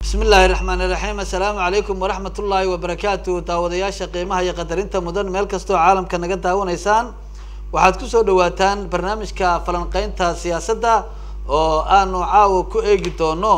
بسم الله الرحمن الرحيم السلام عليكم ورحمة الله وبركاته داودياشا قيمها يقدرينتا مدن ميل كستو عالم كنغا داونيسان waxaad ku soo dhawaataan barnaamijka falanqeynta siyaasadda oo aanu caawa ku eegi doono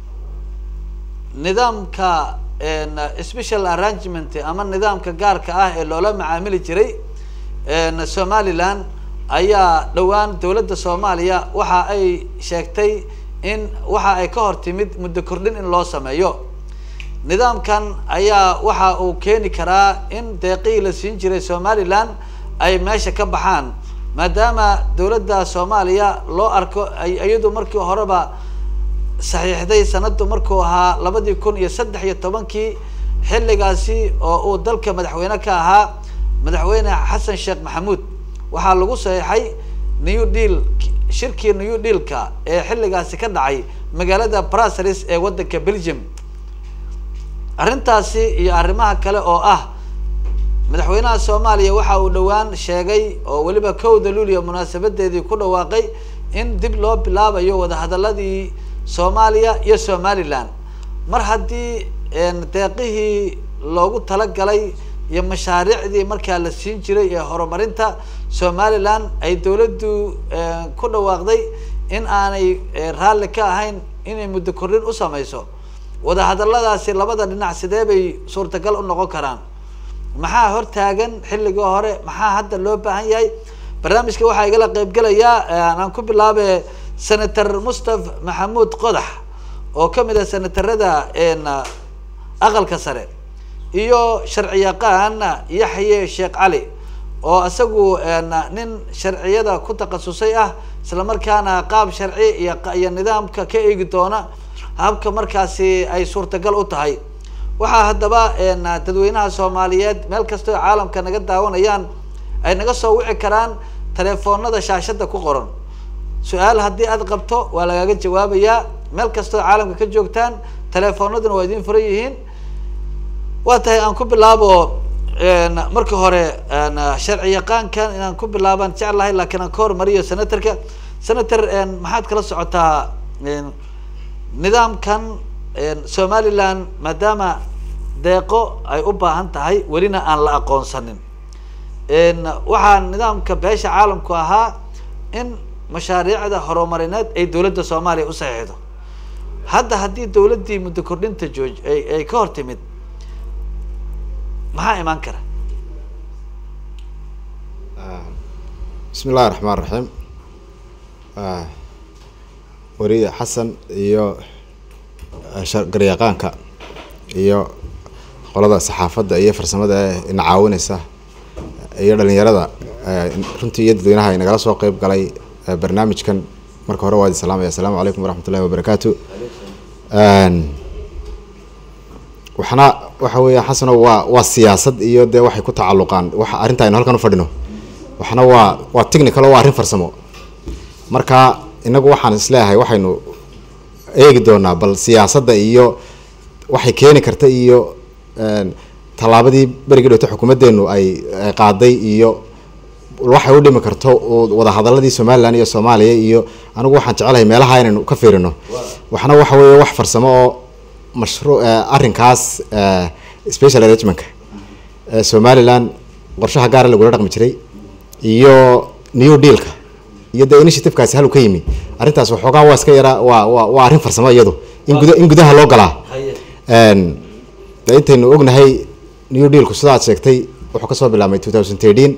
nidaamka special arrangement ama nidaamka gaarka ah ee loola macaamili jiray Somaliland ayaa dhawaan dawladda Soomaaliya waxa ay sheegtay in waxa ay ka hortimid muddo kordhin in loo sameeyo nidaamkan ayaa waxa uu keeni karaa in deeqii la siin jiray Somaliland ay meesha ka baxaan maadaama dawladda Soomaaliya loo arko ayadu markii horeba saxiixday sanadu markuu ahaa 2013 xilligaasi oo uu dalka madaxweyne ka ahaa madaxweyne Xasan Sheekh Maxamuud waxa lagu saxiixay New Deal shirkii New Deal-ka ee xilligaasi ka dhacay magaalada Brussels ee wadanka Belgium arrintaasi iyo arrimaha kale oo ah madaxweynaha Soomaaliya waxa uu dhawaan sheegay oo waliba kowda luuliyo munaasabadeedii ku dhawaaqay in dib loo bilaabayo wada hadaladii Soomaaliya iyo Somaliland mar hadii deeqihii loogu talagalay iyo mashaariicdii markaa la siin jiray ee horumarinta Somaliland ay dawladdu ku dhawaaqday in aanay raali ka ahayn inay muddo kordhin u sameeyso wada hadaladaasi labada dhinac sidee bay suurtagal u noqon karaan maxaa hor taagan xilliga hore maxaa hadda loo baahan yahay barnaamijka waxa igala qayb galaya aan ku bilaabay senator Mustafa Maxamuud Qodax oo kamid ah senatarada aqalka sare iyo sharciyaqaan Yaxye Sheekh Cali oo asagu nin sharciyada ku takhasusay ah isla markaana qaab sharci iyo nidaamka ka eegi doona habka markaasi ay suurtagal u tahay waxa hadaba dadweynaha Soomaaliyeed meel kasto caalamka naga daawanayaan ay naga soo wici karaan telefoonada shaashada ku qoran su'aal hadii aad qabto waa lagaga jawaabayaa meel kasto caalamka ka joogtaan telefoonaduna waa idin furan yihiin waa tahay aan ku bilaabo marka hore sharci yaqaankan inaan ku bilaaban jeclahay laakiin aan ka hormariyo senatorka senator maxaad kala socotaa nidaamkan Somaliland maadaama deeqo ay u baahan tahay walina aan la aqoonsanin waxa nidaamka beesha caalamku ahaa in mashaariicda horumarineed ay dawladda Soomaaliya u saxiixdo hadda hadii dawladdii muddo kordhinta jooj ay ka hortimid maxaa iman kara bismillaahir rahmaanir rahiim wariye Xasan iyo garyaqaanka iyo qolada saxaafadda iyo farsamada in caawinaysa iyo dhalinyarada runtii iyo dadweynaha ay nagala soo qayb galay barnaamijkan marka hore waa salaamaya assalaamu calaykum waraxmatullaahi wabarakaatu waxa weeye Xasan waa siyaasad iyo de waxay ku tacalluqaan waxa arinta aynu halkan u fadhino waxna waa technical oo arrin farsamo marka inagu waxaan isleeyahay waxaynu eegi doonaa bal siyaasadda iyo waxay keeni karta iyo talaabadii bariga dhawta xukuumadeenu ay qaaday iyo waxay u dhimi karto wada hadaladii Somaliland iyo Soomaaliya iyo anigu waxaan jecelahay meelaha inaynu ka fiirino waxna waxa weeye wax farsamo oo mashruuc arrinkaas special arrangement Somaliland qorshaha gaar ah lagu dhaqmi jiray iyo New Deal-ka iyo the initiative kaasi hal u ka yimi arrintaas waxoogaa waa iska yara waa arrin farsamo iyadu in gudaha loo galaa intaynu ognahay New Deal-ku sidaad sheegtay wuxuu ka soo bilaabmay 2013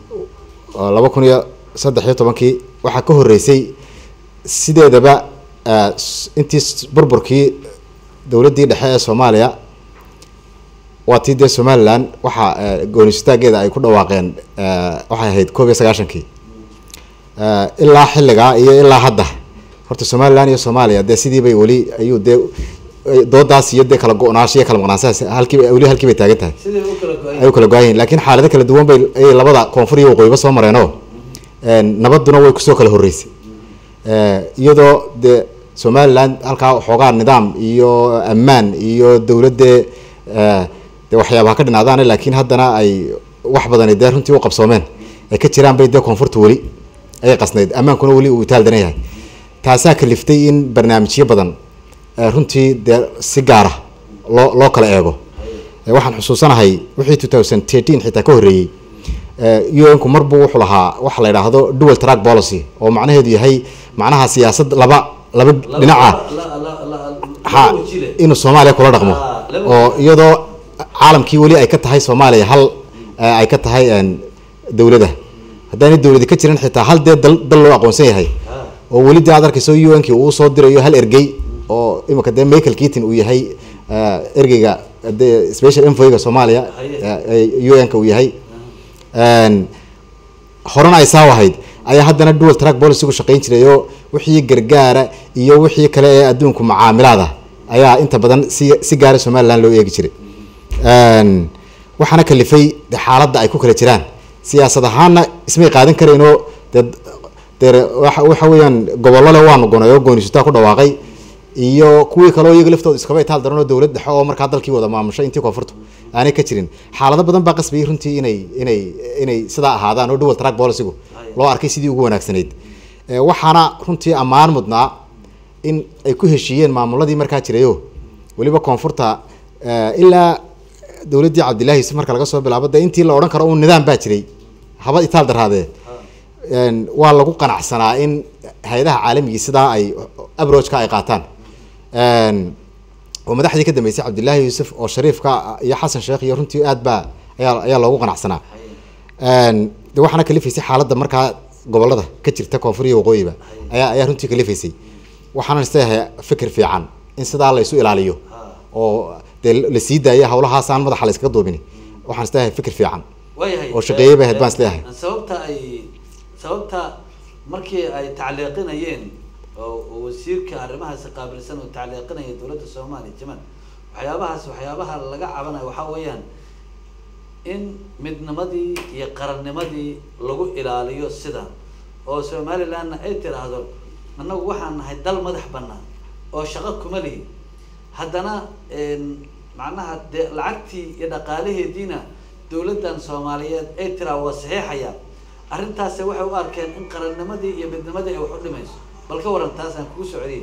2013 waxa ka horeysay sideedaba intii burburkii dawladdii dhexe ee Soomaaliya waatii de Somaliland waxa goonistageeda ay ku dhawaaqeen waxay ahayd 1990 ilaa xilliga iyo ilaa hadda horta Somaliland iyo Soomaaliya de sidii bay wali ayuu de doodaas iyo de kala go'naashiyo kala maqnaansaas halkii bay taagan tahay ay kala go'ayeen laakiin xaalado kala duwan bay labada koonfur iyo waqooyiba soo mareeno nabaduna way ku soo kala horeysay iyadoo de Somaliland halka xoogaa nidaam iyo ammaan iyo dawladda de waxyaabaha ka dhinaadaan laakiin haddana ay wax badan ay runtii u qabsoomeen ay ka jiraan bay de koonfurta wali ay qasnayd ammaankuna wali uu taaldan yahay taasaa kaliftay in barnaamijyo badan runtii dee si gaara loo kala eego waxaan xusuusanahay wixii 2013 xitaa ka horreeyey UN-ku marbu wuxuu lahaa waxa la yiraahdo dual track policy oo macnaheedu yahay macnaha siyaasad laba dhinaca inuu Soomaaliya kula dhaqmo oo iyadoo caalamkii wali ay ka tahay Soomaaliya hal ay ka tahay dawladda haddana dawladda ka jiran xitaa hal dal loo aqoonsan yahay oo wali aad arkayso UN-ki uu soo dirayo hal ergey oo imika Michael Keaton uu yahay ergeyga special envoy-ga Soomaaliya UN-ka uu yahay horena ay saawahayd ayaa haddana dual track policy ku shaqeyn jiray wixii gargaara iyo wixii kale ee adduunku macaamilada ayaa inta badan si gaar ah Soomaaliland loo eegi jiray waxaana kalifay xaaladda ay ku kala jiraan siyaasad ahaanna ismay qaadan kareenoo waxa weeyaan gobolada waanu gonayo goonisto ku dhawaaqay iyo kuwii kale oo iyaga laftooda iskaba taal daranoo dawlad dhexe oo markaa dalkii wada maamushay intii koonfurta aanay ka jirin xaalado badan baa qasbay runtii inay sidaa ahaadaan oo dual track policy-gu loo arkay sidii ugu wanaagsanayd waxaana runtii ammaan mudnaa in ay ku heshiiyeen maamuladii markaa jirayo waliba koonfurta ilaa dawladdii Cabdilaahi Yusuf marka laga soo bilaabo intii la oran karo uu nidaam baa jiray haba itaal daraadee waa lagu qanacsanaa in hay'adaha caalamiga sidaa ay approach-ka ay qaataan oo madaxdii ka dambeysay Cabdilaahi Yusuf oo Shariifka iyo Xasan Sheekh iyo runtii aad baa ayaa loogu qanacsanaa waxaana kalifaysay xaaladda markaa gobolada ka jirta koonfur iyo waqooyiba ayaa runtii kalifaysay waxaana istahay fikir fiican in sidaa la isu ilaaliyo oo la sii daaya hawlahaas aan madaxa la iskaga duubin waxaan istahay fikir fiican oo shaqeeyay baa advance leeyahay sababta markii ay tacliiqinayeen oo wasiirka arrimahaas qaabilsan oo tacliiqinaya dawladda Soomaaliya Jamal waxyaabaha laga cabanayo waxa weeyaan in midnimadii iyo qarannimadii lagu ilaaliyo sida oo Soomaaliland ay tiraahdo annagu waxaan nahay dal madax bannaan oo shaqo kuma lihi haddana macnaha lacagtii iyo dhaqaalaheediina dawladdan Soomaaliyeed ay tiraa waa saxiixaya arrintaas waxay u arkeen in qarannimadii iyo midnimadii ay wax u dhimayso bal ka waran taas aan kugu socodiyay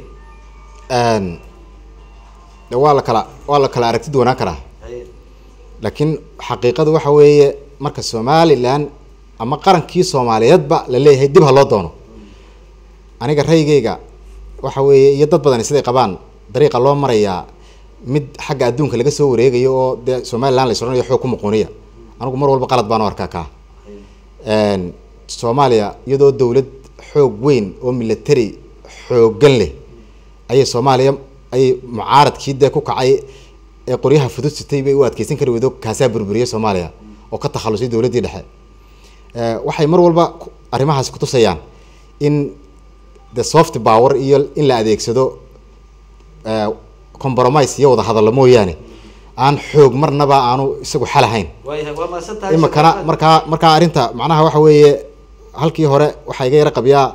waa la kala aragti doonaan karaa laakiin xaqiiqadu waxa weeye marka Soomaaliland ama qarankii Soomaaliyeedba la leeyahay dib ha loo doono aniga raygayga waxa weeye iyo dad badan siday qabaan dariiqa loo marayaa mid xagga adduunka laga soo wareegayo oo Soomaaliland la isranayo xoog ku muqooniya anigu mar walba qalad baan u arkaa ka Soomaaliya iyadoo dawlad xoog weyn oo military xooggan leh ayay Soomaaliya ay mucaaradkii ku kacay ee qoryaha fudud sitay bay u adkeysan kari wado kaasaa burburiyay Soomaaliya oo ka takhalusay dawladdii dhexe waxay mar walba arrimahaas ku tusayaan in the soft power iyo in la adeegsado compromise iyo wada hadallo mooyaane aan xoog marnaba aanu isagu xal ahayn marka arrinta macnaha waxa weeye halkii hore waxa iga yara qabiyaa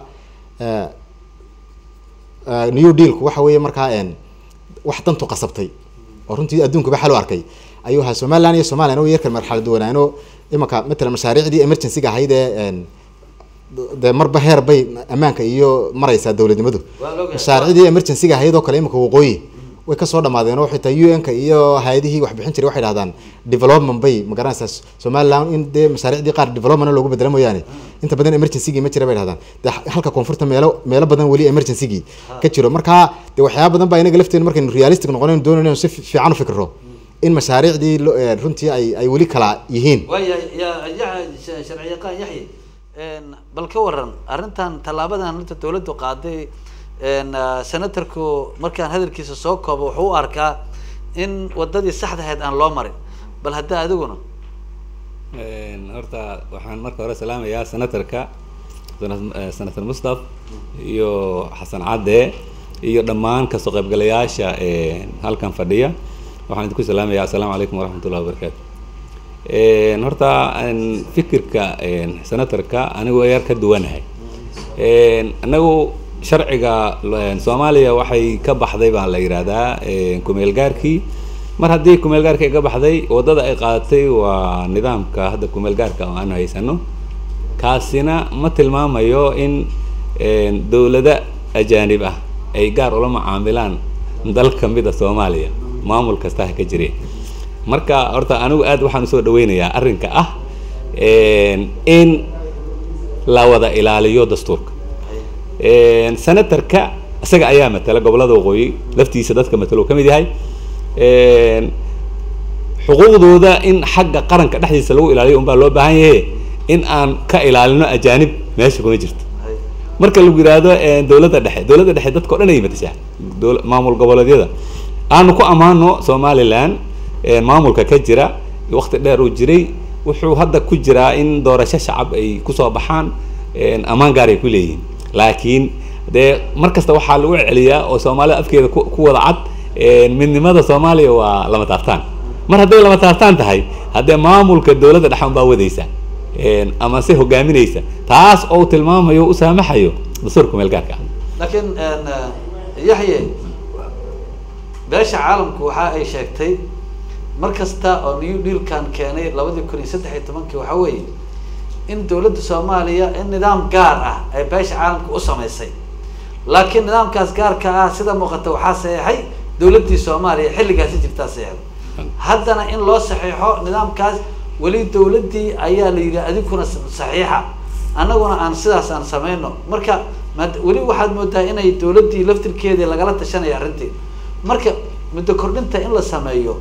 new deal ku waxa weeye markaa wax dantu qasabtay oo runtii adduunka ba xal u arkay ayuu ha Soomaaliland iyo Soomaaliland oo yarka marxalad wanaano imaka midna mashaariicdii emergency-ga ahayd marba heer bay ammaanka iyo maraysa dawladnimadu mashaariicdii emergency-ga ahayd oo kale imaka waqooyi way ka soo dhamaadeen oo xitaa UN-ka iyo hay'adihii wax bixin jiray waxay yiraahdaan development bay magaranaysa Soomaaliland in mashaariicdii qaar development loogu bedelo mooyaane inta badan emergency-gi ma jira bay yiraahdaan halka koonfurta meelo badan wali emergency-gi ka jiro marka waxyaabo badan baa inaga lafteen markay realistic noqonayno doonayno si fiican u fikirro in mashaariicdii runtii ay wali kala yihiin sharciyaqaan Yaxye bal ka waran arrintan talaabadan inta dawladdu qaaday senatorku markaan hadalkiisa soo koobo wuxuu u arkaa in wadadii saxda ahayd aan loo marin bal hadda adiguna horta waxaan marka hore salaamayaa senatorka senator Mustaf iyo Xasan Cadde iyo dhammaan ka soo qaybgalayaasha halkan fadhiya waxaan idinku salaamayaa assalaamu calaykum waraxmatullahi wabarakaatu horta fikirka senatorka anigu yar ka duwanahay anagu sharciga Soomaaliya waxay ka baxday baa la yiraahdaa kumeel gaarkii mar haddii kumeel gaarka ka baxday wadada ay qaadatay waa nidaamka hadda kumeel gaarka oo aan haysano kaasina ma tilmaamayo in dawladda ajaanib ah ay gaar ula macaamilaan dal kamid ah Soomaaliya maamul kasta ka jiray marka horta anigu aad waxaan soo dhaweynayaa arrinka ah in la wada ilaaliyo dastuurka senatorka isaga ayaa matala gobolada waqooyi laftiisa dadka matalo kamid yahay xuquuqdooda in xagga qaranka dhexdiisa lagu ilaaliyo baa loo baahan yahay in aan ka ilaalino ajaanib meesha kuma jirto marka lagu yiraahdo dawladda dhexe dadka dhan ay matashaa maamul goboleedyada aanu ku amaano Somaliland maamulka ka jira waqti dheer uu jiray wuxuu hadda ku jiraa in doorasho shacab ay ku soo baxaan amaan gaar ay ku leeyihiin laakiin de markasta waxa lagu celiyaa oo Soomaaliya afkeeda ku wada cad midnimada Soomaaliya waa lama taabtaan mar haday lama taabtaan tahay hadda maamulka dawladda dhexe baa wadaysa ama si hogaaminaysa taas oo tilmaamayo u saamaxayo dastuurka meel gaarka laakiin Yahya beesha caalamku waxa ay sheegtay markasta oo new deal kan keenay 2013 waxa weeye in dawladda Soomaaliya in nidaam gaar ah ay beesha caalamku u sameysay laakiin nidaamkaas gaarka ah sida muuqata waxa saxay dawladda Soomaaliya xilligaas jirta saxay haddana in loo saxiixo nidaamkaas wali dawladii ayaa la yiri adinkuna saxiixa annaguna aan sidaas aan sameeyno marka wali waxaad moodaa inay dawladii laftirkeeda lagala tashanay arrintii marka muddo kordhinta in la sameeyo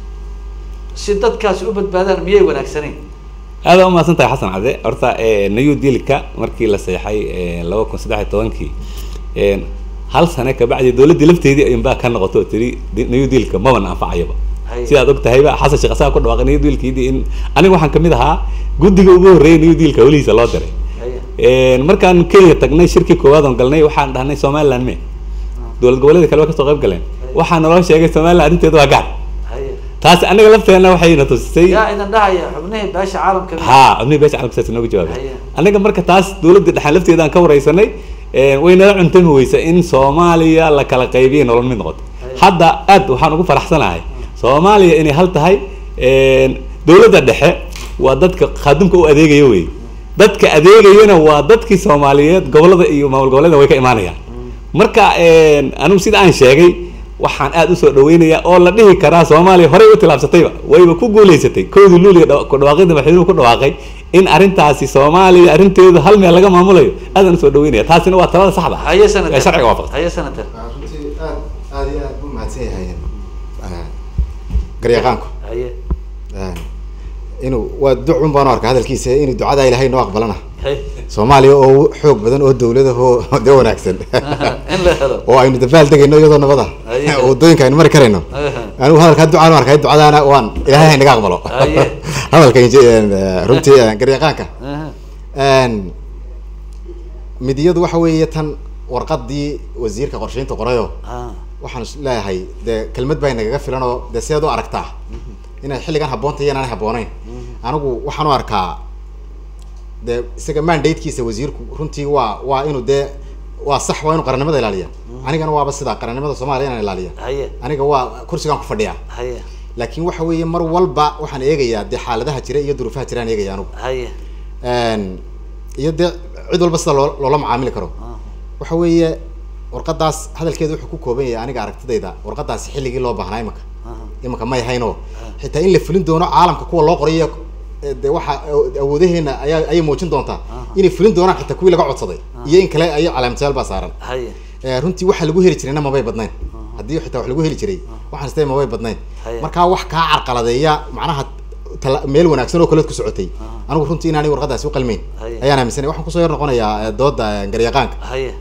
si dadkaas u badbaadaan miyay wanaagsaneen هذا ما سنتي حسن عدي أرتا نيو ديلكا مركي لسيحي لو كن سداحي طوانكي هل سنة كبعد دولة دلفتي دي ينبا كان غطو تري نيو ديلكا ما بنفع عيبا سيدا دوك تهيبا حسن شخصا كل واقع نيو ديلكي دي إن أنا واحد كميدها قد يقولوا ري نيو ديلكا ولي سلا دري مركان كي تقني شركة كوادون قالني واحد دهني سومال لانمي دولة قبلة كلوا كستوقف قالين واحد نروح شيء سومال لان تدو قاعد taas anaga lafteena waxay na tusay yaa idan dhahaya xubnaha beesha caalamka xubnaha beesha caalamka saas noogu jawaabay anaga marka taas dawladda dhaxal lafteeda aan ka wareysanay wayna cuntay weysa in Soomaaliya la kala qaybiyo nolol mid noqoto hadda aad waxaan ugu faraxsanahay Soomaaliya inay hal tahay dawladda dhexe waa dadka khadamka u adeegayo way dadka adeegayana waa dadkii Soomaaliyeed gobolada iyo maamul goboleedka way ka imaanayaan marka anu sida aan sheegay waxaan aad u soo dhaweynayaa oo la dhihi karaa Soomaaliya hore u tilaabsatay wayba ku guuleysatay koodi luuliga ku dhawaaqida madaxweynuhu ku dhawaaqay in arintaasi Soomaaliya arinteedu hal meel laga maamulayo aad aan soo dhaweynaya taasina waa talada saxda ah haya sanad sharciga waafaqsan haya sanad aad u mahadsan yahay garyaqaanku haya inuu waa ducun baan arkaa hadalkiisa inuu ducada Ilaahay noo aqbalana Soomaaliya oo xoog badan oo dawladaha oo wanaagsan in la helo oo aynu dabaal degayno iyadoo nabada oo dooyinka aynu mari karayno anigu hadalka ducaan arkay ducadaana waan Ilaahay naga aqbalo hadalka runtii garyaqaanka midiyadu waxa weeye tan warqadii wasiirka qorsheynta qorayo waxaan leeyahay kelmad bay naga filan oo sidoo aragtaa inay xilligan haboonta inaan haboonayn anigu waxaan u arkaa isaga mandate-kiisa wasiirku runtii waa inuu waa sax waa inuu qarannimada ilaaliya anigana waaba sida qarannimada Soomaaliya inaan ilaaliya aniga waa kursigan ku fadhiya laakiin waxa weeye mar walba waxaan eegayaa xaaladaha jira iyo duruufaha jiraan eegaya anigu iyo cid walba sida loola macaamili karo waxa weeye warqadaas hadalkeedu wuxuu ku kooban yahay aniga aragtidayda warqadaas xilligii loo baahnaa imaka ma yahayno xitaa in la fulin doono caalamka kuwa loo qorayo waxa awoodaheena ay muujin doontaa inay fulin doonaan xitaa kuwii laga codsaday iyo in kale ay calaamadayaal ba saaran runtii waxa lagu heli jirayna ma bay badnayn haddii xitaa wax lagu heli jiray waxaan istay ma bay badnayn marka wax ka carqaladeeya macnaha meel wanaagsan oo kale ku socotay anigu runtii inaanay warqadaasi u qalmeyn ayaan aaminsanay waxaan kusoo yar noqonayaa dooda garyaqaanka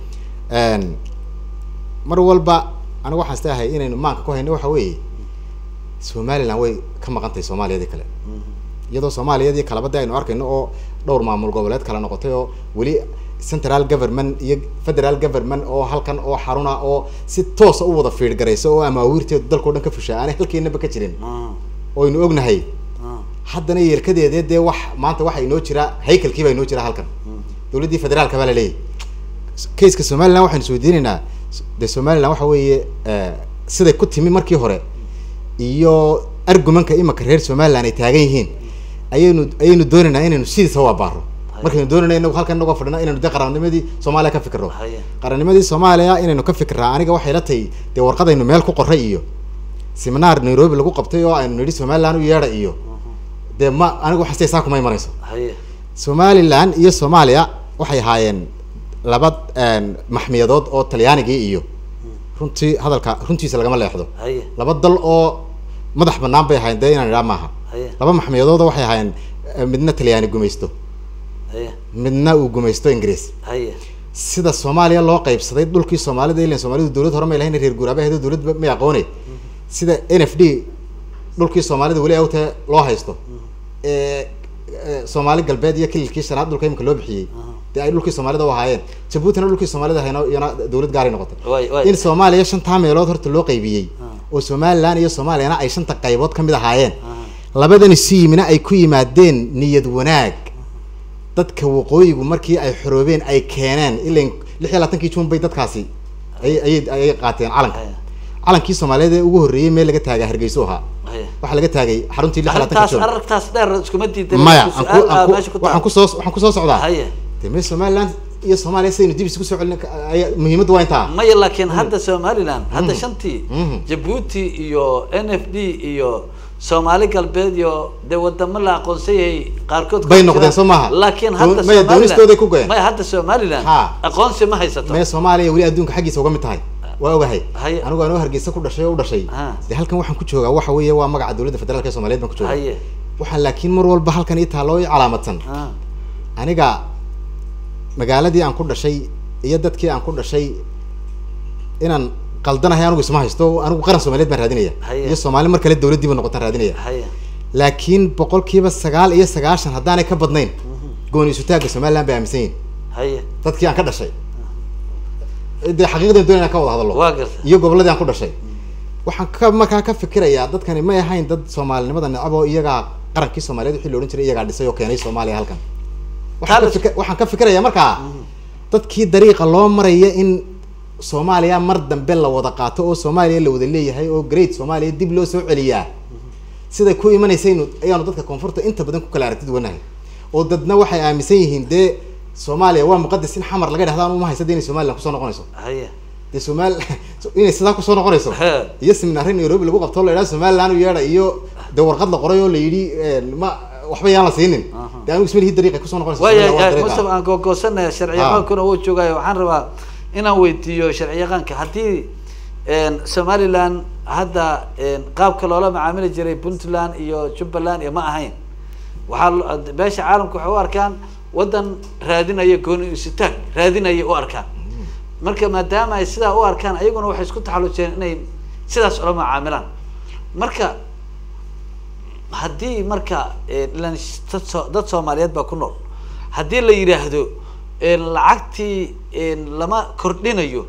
mar walba anigu waxaan istahay inaynu maanka ku hayno waxa weeye Somaliland way ka maqantay Soomaaliyada kale iyadoo Soomaaliyada kala bada aynu arkayno oo dhowr maamul goboleed kala noqotay oo wali central government iyo federal government oo halkan oo xaruna oo si toos ah u wada fiir gareyso oo ama wiirteedu dalka dhan ka fushaa aan halkeenaba ka jirin oo aynu ognahay haddana yeelkadeedee wax maanta waxa inoo jira haykalkii baa inoo jira halkan dawladii federaalka baa la leeyahay case-ka Somaliland waxaan soo diinaynaa Somaliland waxa weeye sida ku timi markii hore iyo argumentka imaka reer Somaliland ay taagan yihiin ayaynu doonaynaa inaynu sidiisa waa baaro markaynu doonayna inagu halkan inagoo fadhina inaynu dee qarannimadii Soomaaliya ka fikirro haye qarannimadii Soomaaliya inaynu ka fikirraa aniga waxay la tahay dee warqadaynu meel ku qorray iyo seminar Nairobi lagu qabtay oo aynu nidhi Somaliland u yeedha iyo dee ma anigu waxay saa kuma imanayso haye Somaliland iyo Soomaaliya waxay ahaayeen laba maxmiyadood oo Talyaanigii iyo runtii hadalka runtiisa lagama leexdo haye laba dal oo madax bannaan bay ahaayeen dee inaan idhaa maaha haye laba maxmiyadood waxay ahaayeen midna Talyaani gumaysto haye midna uu gumaysto Ingiriis haye sida Soomaaliya loo qaybsaday dhulkii Soomaalida ilaa Soomaalidu dawlad hore ma ilahayn reer guuraabe heedo dawlad ma aqoonay sida NFD dhulkii Soomaalida wali awta loo haysto Soomaali galbeed iyo kililkii shanaad dhulka imka loo bixiyay dee ay dhulkii Soomaalida u ahaayeen Djibouti dhulkii Soomaalida hayna iyana dawlad gaar ah noqotay in Soomaaliya shanta meelood horta loo qaybiyay oo Somaliland iyo Soomaaliyana ay shanta qaybood kamid ahaayeen labadani siimina ay ku yimaadeen niyad wanaag dadka waqooyigu markii ay xoroobeen ay keeneen ilaa 26 Juun bay dadkaasi ay qaateen calankii Soomaaliyeed ee ugu horeeyay meel laga taagay Hargeysa waxa laga taagay xaruntii 26 Juun aragtaas dheer isku ma diiday waxaan ku soo socdaa dee Somaliland iyo Soomaaliya sidaynu dib isku soo celin muhiimaddu waa intaa maya laakiin hadda Somaliland hadda shantii Djibouti iyo NFD iyo Soomaali galbeed iyo de wadamo la aqoonsayay qaarkood bay noqdeen Soomaaliya laakiin hadda Somaliland ma hadda Somaliland aqoonsi ma haysato ma Soomaaliya wali adduunka xaqiisa uga mid tahay waa ogahay anigu aan Hargeysa ku dhashay oo u dhashay de halkan waxaan ku joogaa waxa weeye waa magaca dawladda federaalka ee Soomaaliyeed baan ku joogaa waxaan laakiin mar walba halkan ii taalo calaamadsan aniga magaaladii aan ku dhashay iyo dadkii aan ku dhashay inaan qaldanahay anigu isma haysto anigu qaran Soomaaliyeed baan raadinaya iyo Soomaali mar kale dawladdiiba noqotaan raadinaya laakiin 9% haddaanay ka badnayn gooni isu taagga Somaliland bay aaminsan yihiin dadkii aan ka dhashay dee xaqiiqadan doonayna ka wada hadallo iyo gobolladii aan ku dhashay waxaan markaa ka fikirayaa dadkani ma ahayn dad Soomaalinimada necab oo iyaga qarankii Soomaaliyeed wixii la oran jiray iyaga dhisay oo keenay Soomaaliya halkan waxaan ka fikirayaa markaa dadkii dariiqa loo maraya in Soomaaliya mar dambe la wada qaato oo Soomaaliya la wada leeyahay oo great Soomaaliya dib loo soo celiyaa sida ku imanaysayn ayaanu dadka koonfurta inta badan ku kala aragtid wanaag oo dadna waxay aaminsan yihiin dee Soomaaliya waa muqaddas in xamar laga dhahdaan uma haysadeen in Soomaaliland ku soo noqonayso dee inay sidaa ku soo noqonayso iyo seminaarin Nairobi lagu qabto la yiraahdo Somaliland u yeedha iyo dee warqad la qoray oo la yidhi ma waxba yaan la siinin dee anigu ismalihi dariiqa ku soo noqonayso Mustafa aan go'goosanahay sharciyaqaankuna uu joogay waxaan rabaa inaan weydiiyo sharciyaqaanka haddii Somaliland hadda qaabka loola macaamili jiray Puntland iyo Jubbaland iyo ma ahayn waxaa beesha caalamku waxay u arkaan wadan raadinaya gooni isitaag raadinaya u arkaan marka maadaama ay sidaa u arkaan ayaguna waxay isku taxalujeen inay sidaas ula macaamilaan marka haddii marka dad Soomaaliyeed baa ku nool haddii la yiraahdo lacagtii lama kordhinayo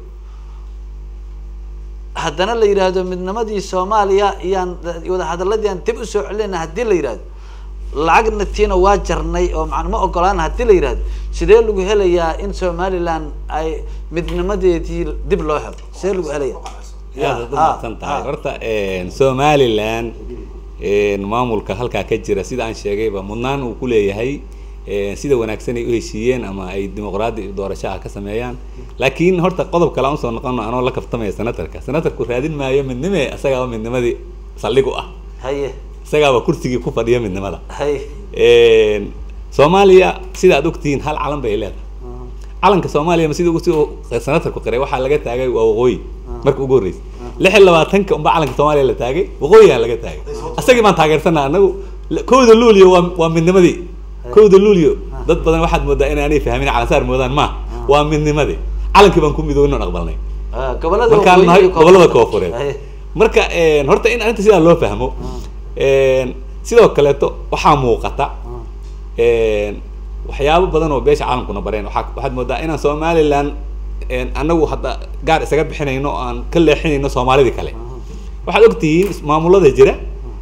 haddana la yiraahdo midnimadii Soomaaliya iyaan wada hadalladii aan dib u soo celinayna haddii la yiraahdo lacagna tiina waa jarnay oo macna ogolaan haddii la yiraahdo sidee lagu helayaa in Somaliland ay midnimadeedii dib loo helo sidee lagu helayaa horta Somaliland maamulka halkaa ka jira sida aan sheegayba mudnaan uu ku leeyahay sida wanaagsan ay u heshiiyeen ama ay dimuqraadi doorasho ka sameeyaan laakiin horta qodob kale aan soo noqono anoo la kaftamay senatarku raadin maayo midnimo asaga midnimadii saldhig u ah isaga kursigii ku fadhiya midnimada Soomaaliya sida aad ogtiin hal calan bay leedahay calanka Soomaaliya ma sida uu senatarku qiray waxa laga taagay waa waqooyi marka ugu horeysay 26 umba calanka Soomaaliya la taagay waqooyiga laga taagay asagii ma taageersanaa anagu kooda luuliyo waa midnimadii kooda luuliyo dad badan waxaad moodaa in aanay fahmin calansaar moodaan ma waa midnimadii calankii baan ku midowno aqbalnay gobolada koonfureed marka horta in arinta sida loo fahmo sidoo kaleeto waxaa muuqata waxyaabo badan oo beesha caalamkuna bareen waxaad moodaa inaan Somaliland anagu hadda gaar isaga bixinayno aan ka leexinayno Soomaalida kale waxaad ogtihiin maamulada jira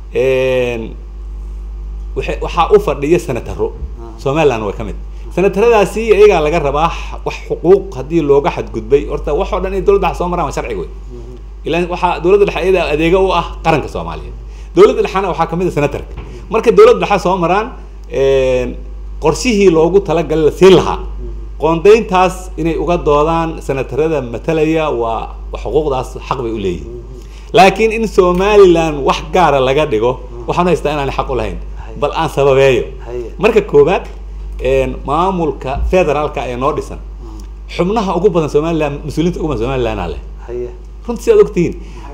waxa u fadhiya senataro Somaliland way kamid senataradaasi iyaga laga rabaa wax xuquuq hadii looga xadgudbay horta wax oo dhan in dawladda soo maraan sharciga way ilaa waxa dawladda dhexdeeda adeega u ah qaranka Soomaaliyeed dawladda dhexana waxa kamid ah senatarka marka dawladda dhexe soo maraan qorshihii loogu talagalay la siin lahaa qoondayntaas inay uga doodaan senatarada matalaya waa xuquuqdaas xaq bay u leeyihiin laakiin in Somaliland wax gaar ah laga dhigo waxaan haystaa inaan xaq u lahayn bal aan sababeeyo marka koobaad maamulka federaalka ee noo dhisan xubnaha ugu badan Somaliland mas'uuliyiinta ugu badan Somaliland leh runtii si aad ogtiin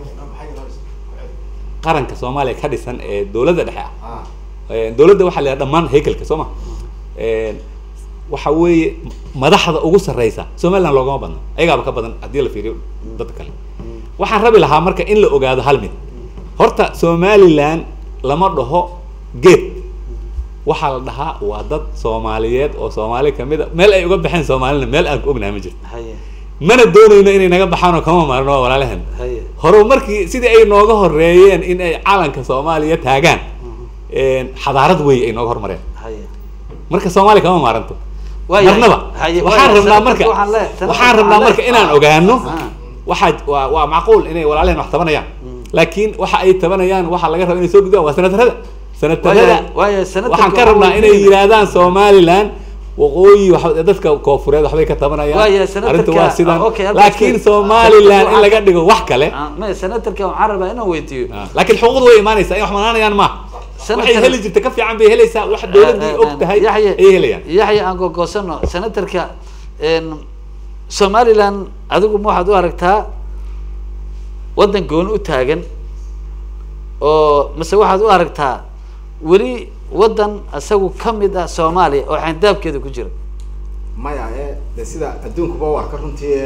qaranka Soomaaliya ka dhisan ee dawladda dhexe ah dawladda waxa la dhamaan haykalka Soomaa waxa weeye madaxda ugu sareysa Somaliland loogama badno ayaga ka badan hadii la fiiriyo dad kale waxaan rabi lahaa marka in la ogaado hal mid horta Somaliland lama dhaho geed waxa la dhahaa waa dad Soomaaliyeed oo Soomaali kamid ah meel ay uga baxeen Somaliland meel aan ognahay ma jirto mana doonayno inay naga baxaan oo kama maarno walaalahan hore markii sidii ay nooga horeeyeen in ay calanka Soomaaliya taagaan xadaarad way ay nooga hormareen marka Soomaaliya kama maaranto marnaba waxaan rabnaa marka inaan ogaano waa macquul inay walaalahan wax tabanayaan laakiin waxa ay tabanayaan waxa laga rabo inay soo gudbaan waa senatarada waxaan ka rabnaa inay yiraahdaan Somaliland waqooyi waxa dadka koofureed waxbay ka tabanayaan arintu waa sidan laakiin Somaliland in laga dhigo wax kale ma senatarka waxaan rabaa inaan weydiiyo laakiin xuquuqdu way imaanaysaa in wax manaanayaan ma waxay heli jirta ka fiican bay helaysaa wax dawladii og tahay ay helayaan yaxya aan go'goosano senatarka Somaliland adigu ma waxaad u aragtaa wadan goon u taagan oo mise waxaad u aragtaa weli wadan asagu kamid ah Soomaaliya oo xandaabkeeda ku jira maya sida adduunkuba warka runtii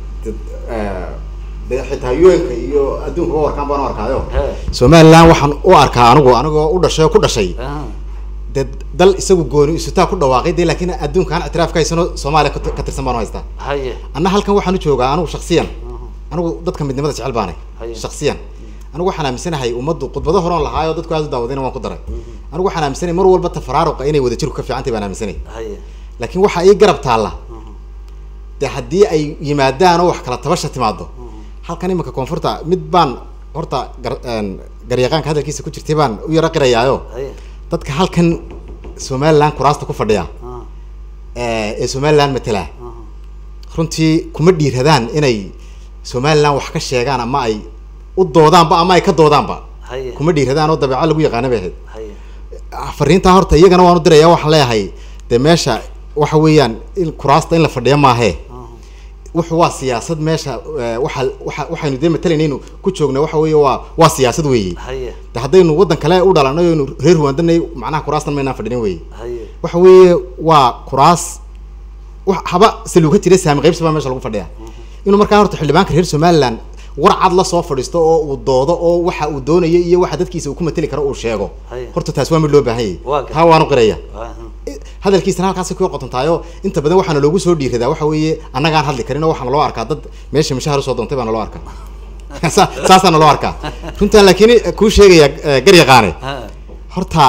xitaa UN-ka iyo adduunkuba warkaan baan u arkaayo Somaliland waxaan u arkaa anigoo u dhashay ku dhashay dal isagu gooni isutaa ku dhawaaqay laakiin adduunkan ictiraafka haysano Soomaaliya ka tirsan baan haystaa anna halkan waxaan u joogaa anigu shakhsiyan anigu dadka midnimada jecel baanay shakhsiyan anigu waxaan aaminsanahay ummaddu khudbado hore oo lahaayo dadku aad u daawadeen waan ku daray anigu waxaan aaminsanahay mar walba tafaraaruqa inay wada jir ka fiican tahay baan aaminsanahay laakiin waxa ay garab taala haddii ay yimaadaan oo wax kala tabasha timaado halkan imika koonfurta mid baan horta garyaqaanka hadalkiisa ku jirtay baan u yara qirayaayo dadka halkan Somaliland kuraasta ku fadhiya ee Somaliland matala runtii kuma dhiiradaan inay Somaliland wax ka sheegaan ama ay u doodaanba ama ay ka doodaanba kuma dhiiradaan oo dabeecad lagu yaqaan bay ahayd fariinta horta iyagana waan u dirayaa waxaan leeyahay meesha waxa weeyaan in kuraasta in la fadhiyo maahe wuxuu waa siyaasad meesha waxaynu dee matalanaynu ku joogna waxa weeye waa siyaasad weeye haddaynu wadan kale u dhalanay oo reer Rwanda macnaha kuraastan maynaan fadhinin weeye waxa weeye waa kuraas haba saluuga jira saami qaybsi baa meesha lagu fadhiyaa inuu markaa horta xildhibaanka reer Somaliland warcad la soo fadhiisto oo uu doodo oo waxa uu doonayo iyo waxa dadkiisa uu ku matali karo uu sheego horta taas waa mid loo baahan yahay taa waan u qiraya hadalkiisana halkaas ku qotontaayo inta badan waxaana loogu soo dhiiradaa waxa weeye annagaan hadli karin oo waxaana loo arkaa dad meesha mashahar soo doontay baana loo arkaa saasana loo arkaa runtaan laakiin ku sheegaya garyaqaane horta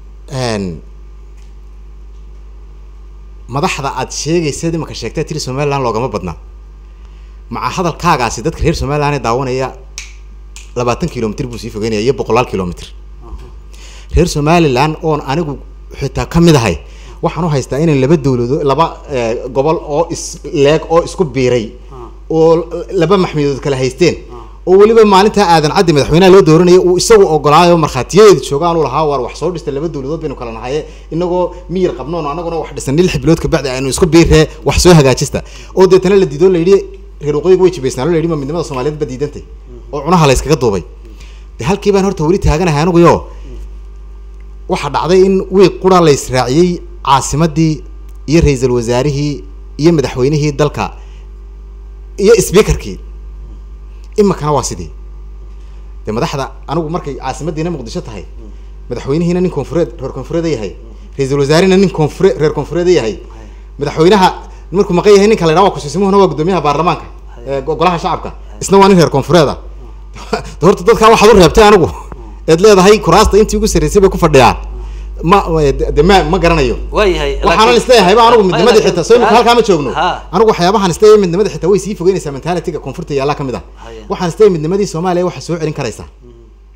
madaxda aad sheegaysid imaka sheegtay tiri Somaliland loogama badna maca hadalkaagaasi dadka reer Somaliland ee daawanaya 20 kilomitir buu sii fogeynaya iyo 100 kilomitir reer Somaliland oo anigu xitaa kamid ahay waxaan u haystaa in laba dawladood laba gobol oo leeg oo isku biiray oo laba maxmidood kala haysteen oo waliba maalinta aadan caddi madaxweynaha loo dooranayo uu isagu ogolaayo markhaatiyeed joogaan uu lahaa war wax soo dhistay laba dawladood baynu kala nahay inagoo miyir qabno anaguna wax dhisan lix bilood ka bacdi aynu isku biiree wax soo hagaajista oo deetana la diido la yiri reer waqooyiga way jibeysnaa la yiri midnimada Soomaaliyeed badiidantay oo cunaha la iskaga duubay halkii baan horta wali taaganahay anigu waxa dhacday in wiiq qura la israaciyay caasimadii iyo ra'iisul wasaarihii iyo madaxweynihii dalka iyo speakerkii imikana waa sidii madaxda anigu markay caasimadiina Muqdisho tahay madaxweynihiina nin reer koonfureed yahay ra'iisul wasaarina nin reer koonfureed yahay madaxweynaha markuu maqan yahay ninka la yiraahdo ku siisimuhuna waa gudoomiyaha baarlamaanka golaha shacabka isna waa nin reer koonfureed horta dadka waxa uu reebtay anigu eed leedahay kuraasta intii ugu sareysay bay ku fadhiyaan ma garanayo waxaan isleeyahay baa anigu midnimada xitaa soo halka ma joogno anigu waxyaabahan isleeyahay midnimada xitaa way sii fogeynaysaa mentality-ga koonfurta yaala kamid ah waxaan isleeyahay midnimadii Soomaaliya waxa soo celin karaysa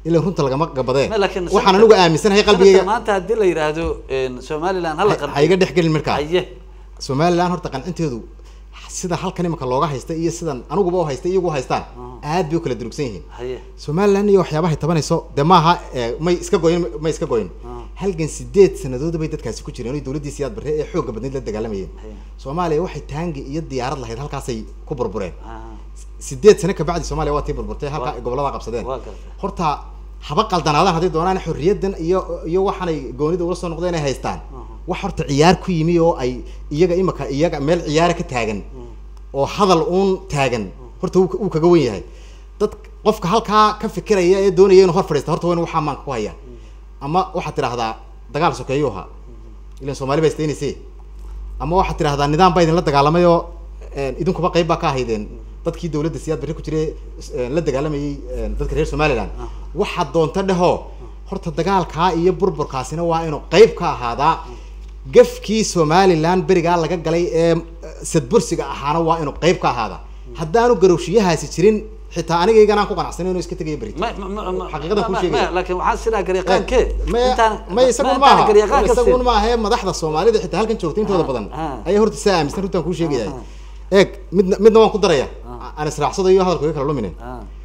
إلا رنت لقى قبضة لكن وحنا نوجا آمن سنة هي قلبي ما أنت هدي اللي يرادو سوماليلاند هلا قرب هيقدر يحكي المركز أيه سوماليلاند هرتقن أنت يدو sida halkan imaka looga haystay iyo sidan anuguba oo haystay iyagu haystaan aad bay kala durugsan yihiin Soomaaliland iyo waxyaabaha tabanayso damaha may iska goyn halgan 8 sanadood bay dadkaasi ku jireen oo dawladdiisa yaad barre ee xoog badneed la dagaalamayeen Soomaaliya waxay taangi iyo diyaarad lahayd halkaas ay ku burbureen 8 sano ka bacdi Soomaaliya waa tii burburtay halka gobolada qabsadeen horta haba qaldanaadaan hadii doonaan xorriyadan iyo waxanay goonida ula soo noqdeen ay haystaan wax horta ciyaar ku yimi oo ay iyaga meel ciyaar ka taagan oo hadal uun taagan horta uu kaga weyn yahay dad qofka halka ka fikiraya ee doonaya inuu hor fadhiisto horta weyn waxa maan ku haya ama waxa tiraahdaa dagaal sokeeyoha ilaa Soomaaliya bay isteynaysi ama waxa tiraahdaa nidaam bay idin la dagaalamayo idinku ba qayb ba ka ahaydeen dadkii dawladda siyaad bari ku jiray la dagaalamayay dadka reer Soomaaliland waxa doonta dhaho horta dagaalka iyo burburkaasina waa inuu qayb ka ahaada gafkii Soomaaliland bariga laga galay ee sadbursiga ahaana waa inuu qayb ka ahaada haddaanu garowshiyahaasi jirin xitaa aniga ku qanacsan inuu iska tagay bari xaqiiqada ku sheegay laakiin waxaan sida gariiqaanke intaan ma isagu ma aha madaxda Soomaalida xitaa halkan joogtay intooda badan ay horta saamisan runtan ku sheegay eeg midna waan ku daraya aan israacsado iyo hadalkooda kala luminay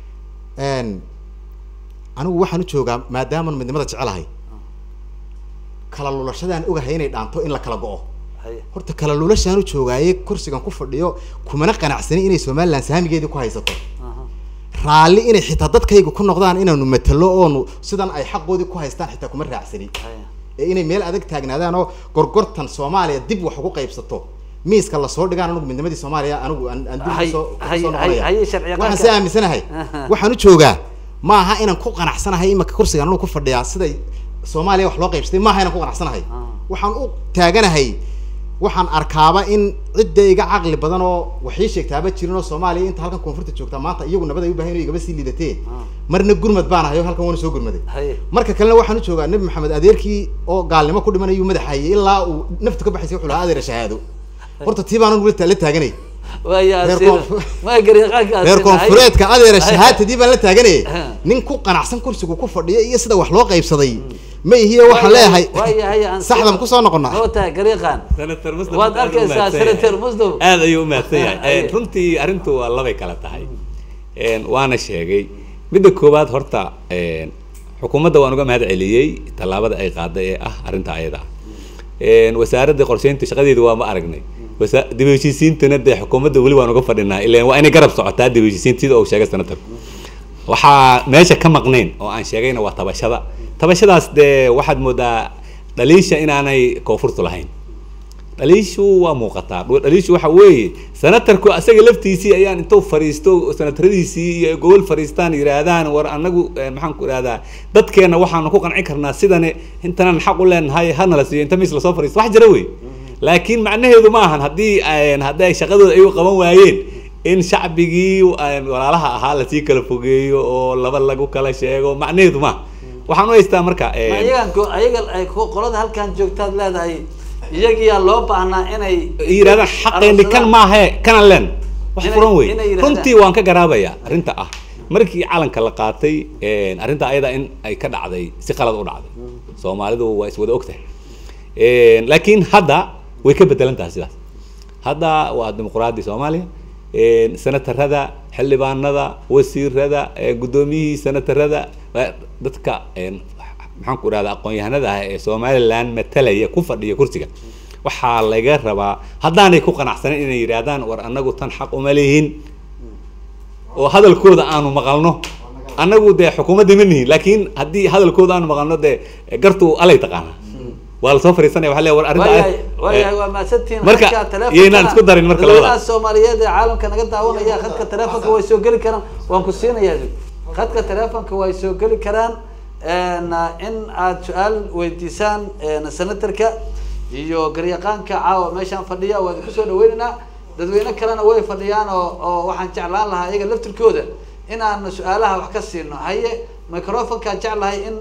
anigu waxaan u joogaa maadaama midnimada jecelahay kala lulashadaan ogahay inay dhaanto in la kala go'o horta kala lulashaan u joogaaye kursigan ku fadhiyo kumana qanacsani inay Soomaaliland saamigeedii ku haysato raali inay xitaa dadkaygu ku noqdaan inaanu matalo oo sidan ay xaqoodii ku haystaan xitaa kuma raacsani inay meel adag taagnaadaan oo gorgortan Soomaaliya dib wax ugu qaybsato miiska la soo dhigaan anigu midnimadii Soomaaliya anigu aan dib soo waxaan saamisanahay waxaan u joogaa ma aha inaan ku qanacsanahay imaka kursigan uu ku fadhiyaa siday Soomaaliya wax loo qaybsatay ma aha inaan ku qanacsanahay waxaan u taaganahay waxaan arkaaba in cid iga aqli badan oo waxay sheegtaaba jirino Soomaaliya inta halkan koonfurta joogta maanta iyagu nabad ay u baahan yihiin igaba sii liidatay marna gurmad baan ahayo halkan waan soo gurmaday marka kalena waxaan u joogaa Nabi Maxamed adeerkii oo gaalnimo ku dhimanayo madaxay ilaa uu naftu ka baxaysay wuxuu adeer shahaado horta tiibaan ugu la taaganay ما يقدر يقاك reerkoon fureedka adeer shahaadadii baan la taaganay nin ku qanacsan kursigu ku fadhiyo iyo sida wax loo qaybsaday ma yihiin waxa leeyahay saxdan ku soo noqonaa hota gariiqan senator muslim waad arkaysaa senator muslim aad ayuu maadsanyahay runtii arintu waa laba kala tahay waana sheegay midda koobaad horta xukuumadda waan uga mahad celiyay talaabada ay qaaday ee ah arinta ayada wasaaradda qorsheynta shaqadeedu waa ma aragnay dib u heshiisiintana dee xukuumadda weli waan uga fadhinaa ilaa waa inay garab socotaa dib u heshiisiinta sida uu sheegay senator waxaa meesha ka maqnayn oo aan sheegayna waa tabashadaas dee waxaad moodaa dhaliisha inaanay koonfurtu lahayn dhaliishu waa muuqataa dhaliishu waxa weeye senatarku asaga laftiisii ayaan intuu fariisto senataradiisii iyo gobol fariistaan yiraahdaan war anagu maxaan ku iraadaa dadkeena waxaan ku qancin karnaa sidane intaan xaq u leenahay hana la siiyo inta mis la soo fariisto wax jira wey laakiin macnaheedu ma ahan haddii shaqadooda ay u qaban waayeen in shacbigii walaalaha ahaa la sii kala fogeeyo oo laba lagu kala sheego macnaheedu ma waxaan u haystaa marka ayaga ay qolada halkan joogtaad leedahay iyagiyaa loo baahnaa inay yiraahdaan xaqeeni kan maahe kana leen wax furan wey runtii waan ka garaabaya arrinta ah markii calanka la qaatay arrinta ayada in ay ka dhacday si qalad u dhacday Soomaalidu waa iswada ogtahay laakiin hadda way ka bedelan tahay sidaas hadda waa dimuqraadi Soomaaliya senatarada xildhibaanada wasiirada gudoomiyihii senatarada dadka maxaan ku iraadaa aqoon-yahanada ah ee Soomaaliland matalaya ku fadhiya kursiga waxaa laga rabaa haddaanay ku qanacsanin inay yiraahdaan war anagu tan xaq uma leeyihiin oo hadalkooda aanu maqalno anagu dee xukuumadda ma nihin laakiin haddii hadalkooda aanu maqalno dee gartu alay taqaana waa la soo fariisanaya waxa leeyahay war arrinta waa maasantiin marka yeena isku darin marka labada Soomaaliyeed ee caalamka naga daawanaya khadka telefoonka way soo gali karaan waan ku siinayaa khadka telefoonka way soo gali karaan in aad su'aal weydiisaan senatarka iyo garyaqaanka caawa meeshan fadhiya waan ku soo dhaweynaa dadweyne kalena way fadhiyaan oo waxaan jeclaan lahaa iyaga laftirkooda in aan su'aalaha wax ka siino haye microphone-ka jeclahay in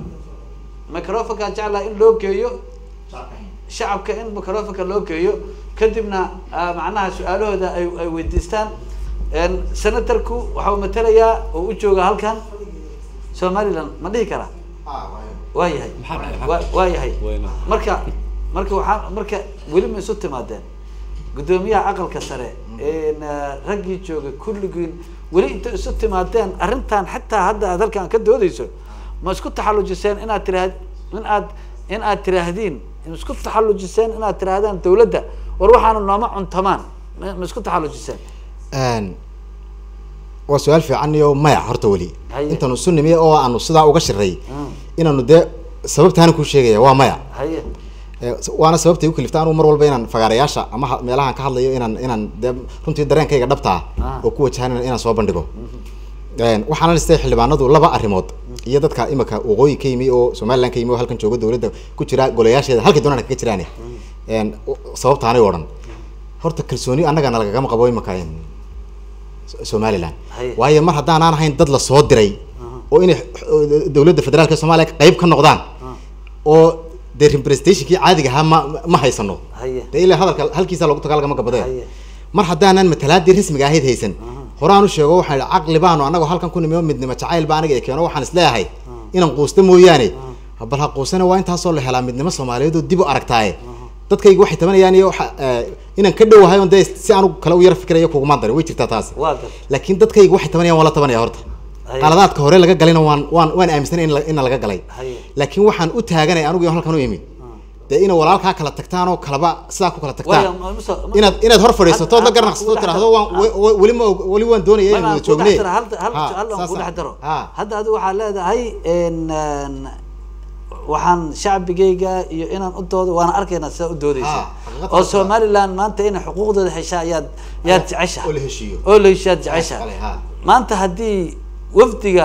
loo geeyo shacabka in microphone-ka loo geeyo kadibna macnaha su'aalahooda ay weydiistaan senatarku waxa uu matalayaa oo u jooga halkan Somaliland ma dhihi karaa waayahay waayahay marka waxaan marka weli ma isu timaadeen gudoomiyaha aqalka sare raggii joogay kulligiin weli inta isu timaadeen arrintan xataa hadda aad halkan ka doodayso ma isku taxallujiseen inaad tiraahdeen isku taxallujiseen inaad tiraahdaan dawladda war waxaanu nooma cuntamaan ma isku taxallujiseen waa su'aal fiican iyo maya horta weli intaanu sunnimay oo aanu sidaa uga shiray inaanu dee sababtaan ku sheegaya waa maya waana sababtay u kaliftaan mar walba inaan fagaarayaasha ama meelahan ka hadlayo inaan dee runtii dareenkayga dhabta oo ku wajahan inaan soo bandhigo waxaana listay xildhibaanadu laba arrimood iyo dadka imika waqooyi ka yimi oo Somaliland ka yimi oo halkan jooga dawladda ku jira golayaasheeda halkii doonana kaga jiraan sababtaanay oo dhan horta kalsooni annagana lagama qabo imika Somaliland waayo mar haddaan aan ahayn dad la soo diray oo inay dawladda federaalka Soomaaliya qayb ka noqdaan oo de representationkii caadiga ahaa ma haysano de ilaa hadalka halkiisa lagu tagaalgama gabadee mar haddaanan matalaadii rasmiga ahayd haysan horaan u sheego waxaan aqli baano anagoo halkan ku nimiyo midnimo jacayl baa aniga keeno waxaan isleeyahay inaan quusto mooyaane bal ha quusana waa intaasoo la helaa midnimo Soomaaliyeed oo dib u aragtaaye dadkaygu waxay tabanayaan iyo inaan ka dhowahay oo si aanu kala u yar fikirayo kugu maandar way jirtaa taas laakiin dadkaygu waxay tabanayaan wala tabanaya horta qaladaadka hore laga galayna waan aaminsan in laga galay laakiin waxaan u taaganay anigu halkan u yimid dee ina walaalkaa kala tagtaan oo kalaba sidaa ku kala tagtaan inaad hor fadhiisato la garnaqsato tiraahdo weli waan doonaya inaan joognay hadda adigu waxaa leedahay waxaan shacbigayga iyo inaan u doodo waana arkaynaa sidaa u doodaysa oo Somaliland maanta inay xuquuqdooda heshaa yaad jecesha oo la heshiyaad jecesha maanta haddii wafdiga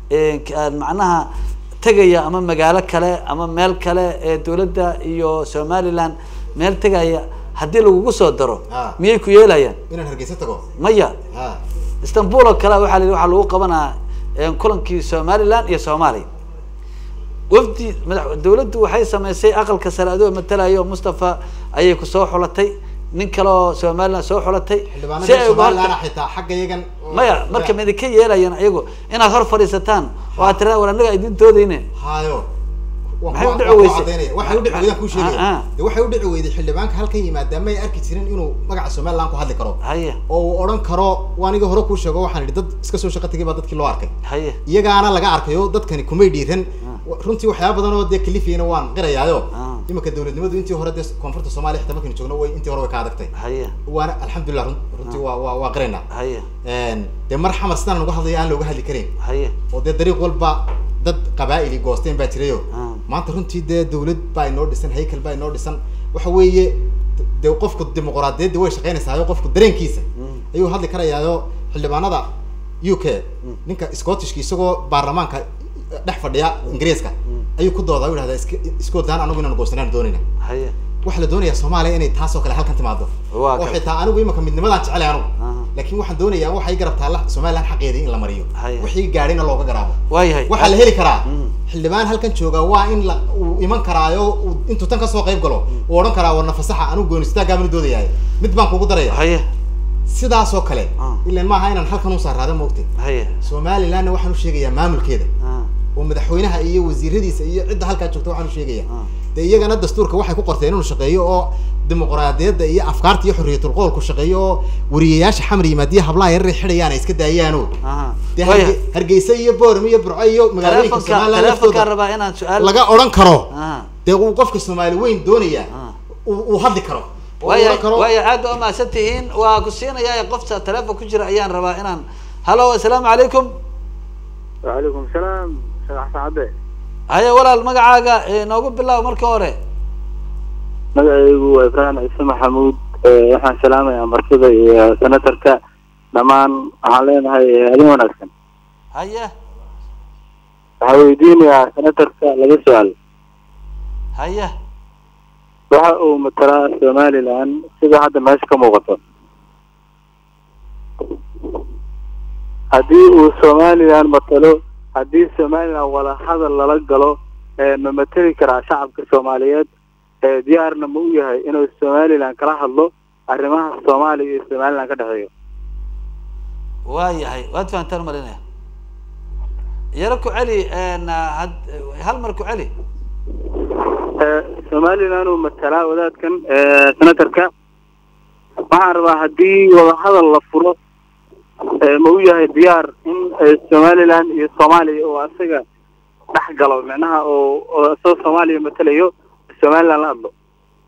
macnaha tagaya ama magaalo kale ama meel kale ee dawladda iyo Somaliland meel tagaya haddii lagu soo daro miyay ku yeelayaan inaan Hargeysa tago maya Istanbul oo kale waxa lagu qabanaa kulankii Somaliland iyo Soomaaliya wafdi dawladdu waxay sameysay aqalka sare adoo matalayo Mustafa ayay ku soo xulatay nin kale oo Somaliland soo xulatay si ay Somaliland xitaa xagga iyagan maya marka mid ka yeelayaan ayagu inaad hor fadhiisataan oo aad tirada war anaga idin doodayne hayo waxay u dhaceeyay waxay u dhaceeyay ku sheegay waxay u dhaceeyay xildhibaanka halkan yimaada ma ay arki jirin inuu magaca Somaliland ku hadli karo oo uu oran karo waaniga hore ku sheego waxaan idhi dad iska soo shaqo tagay baa dadkii loo arkay iyagaana laga arkayo dadkani kuma dhiiran runtii waxyaabo badan oo dee kalifiyana waan qirayaayo imika dawladnimadu intii hore dee koonfurta Soomaaliya xitaa markii joogno way intii hore way ka adagtay waana alxamdulillah runtii waa qirayna dee mar xamar sidaan uga hadlayo aan looga hadli karin oo dee dariiq walba dad qabaa'ili goosteen baa jirayo maanta runtii dee dawlad baa inoo dhisan haykal baa inoo dhisan waxa weeye dee qofku dimuqraadiyadda way shaqaynaysaa qofku dareenkiisa ayuu hadli karayaayo xildhibaanada UK ninka Scottishka isagoo baarlamaanka dhex fadhiya Ingiriiska ayuu ku doodaa yiraahdaa Scotland anagu inaan goosnaan doonayna waxa la doonayaa Soomaaliya inay taas oo kale halkan timaado oo xitaa anigu imika midnimadan jecelahay anigu laakiin waxaan doonayaa waxay garabtaa la Somaliland xaqeedii in la mariyo wixii gaarina looga garaabo waxa la heli karaa xildhibaan halkan jooga waa in la iman karaayo intuu tan ka soo qayb galo oo oran karaa warna fasaxa anigu goonista gaabin doodayahay mid baan kugu daraya sidaas oo kale ilaa ma aha inaan halkan u saaraado moogtay Somaliland waxaan u sheegayaa maamulkeeda oo madaxweynaha iyo wasiiradiisa iyo cidda halka joogta waxaan u sheegayaa iyagana dastuurka waxay ku qorteen inuu shaqeeyo oo dimuqraadiyadda iyo afkaarta iyo xorriyatul qowlku shaqeeyo oo wariyayaasha xamar yimaadiya hablaha yar xidhayaan iska daayaano Hargeysa iyo Boorama iyo Burco iyo magaalooyinka Soomaaliland laga oran karo dee uu qofka Soomaali weyn doonaya uu hadli karo way aad oo ma santihiin waa ku siinayaa qofta telefoon ku jira ayaan rabaa inaan halo assalaamu calaykum wa calaykum salaam saacade haya walaal magacaaga noogu bilaw marka hore magacaygu waa Ibrahim Ciise Maxamuud waxaan salaamayaa martida iyo senatarka dhamaan waxaan leenahay adin wanaagsan haya waxaan weydiinayaa senatarka laga su'aal haya waxa uu matalaa Somaliland sida hadda meesha ka muuqato haddii uu Somaliland matalo haddii Somaliland wala hadal lala galo ma matali karaa shacabka Soomaaliyeed diyaarna ma u yahay inuu Somaliland kala hadlo arrimaha Soomaaliya iyo Somaliland ka dhaxeeyo waayahay waad fahantaan malinaya يركو علي هل مركو علي somaliland uu matalaa wadaadkan senatorka waxaan rabaa haddii wadahadal la furo ma u yahay diyaar in somaliland iyo soomaaliya oo asaga dhex galo macnaha oo soo soomaaliya matalayo somaliland la hadlo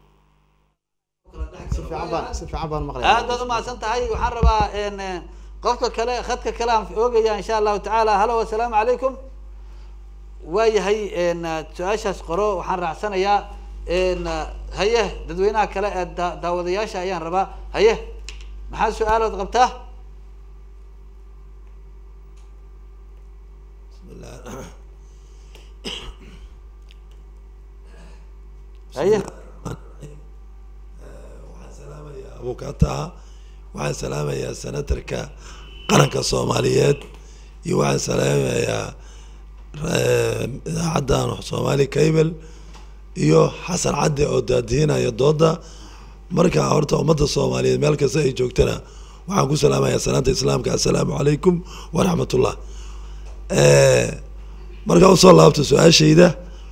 si fiican baan maqlay aad baad umahadsan tahay waxaan rabaa qofka kale khadka kale aan oogaya insha allahu tacaala halo wasalaamu calaykum waayahay su-aashaas qoro waxaan raacsanayaa haye dadweynaha kale ee daawadayaasha ayaan rabaa haye maxaa su-aalood qabtaa haye abukaataha waxaan salaamayaa senatarka qaranka soomaaliyeed iyo waxaan salaamayaa idaacaddan soomaali cable iyo xasan cadde oo daadihinaya dooda marka horta ummadda soomaaliyeed meel kasta ay joogtana waxaan ku salaamayaa salaanta islaamka assalaamu calaykum waraxmatullah markaa usoo laabto su-aashayda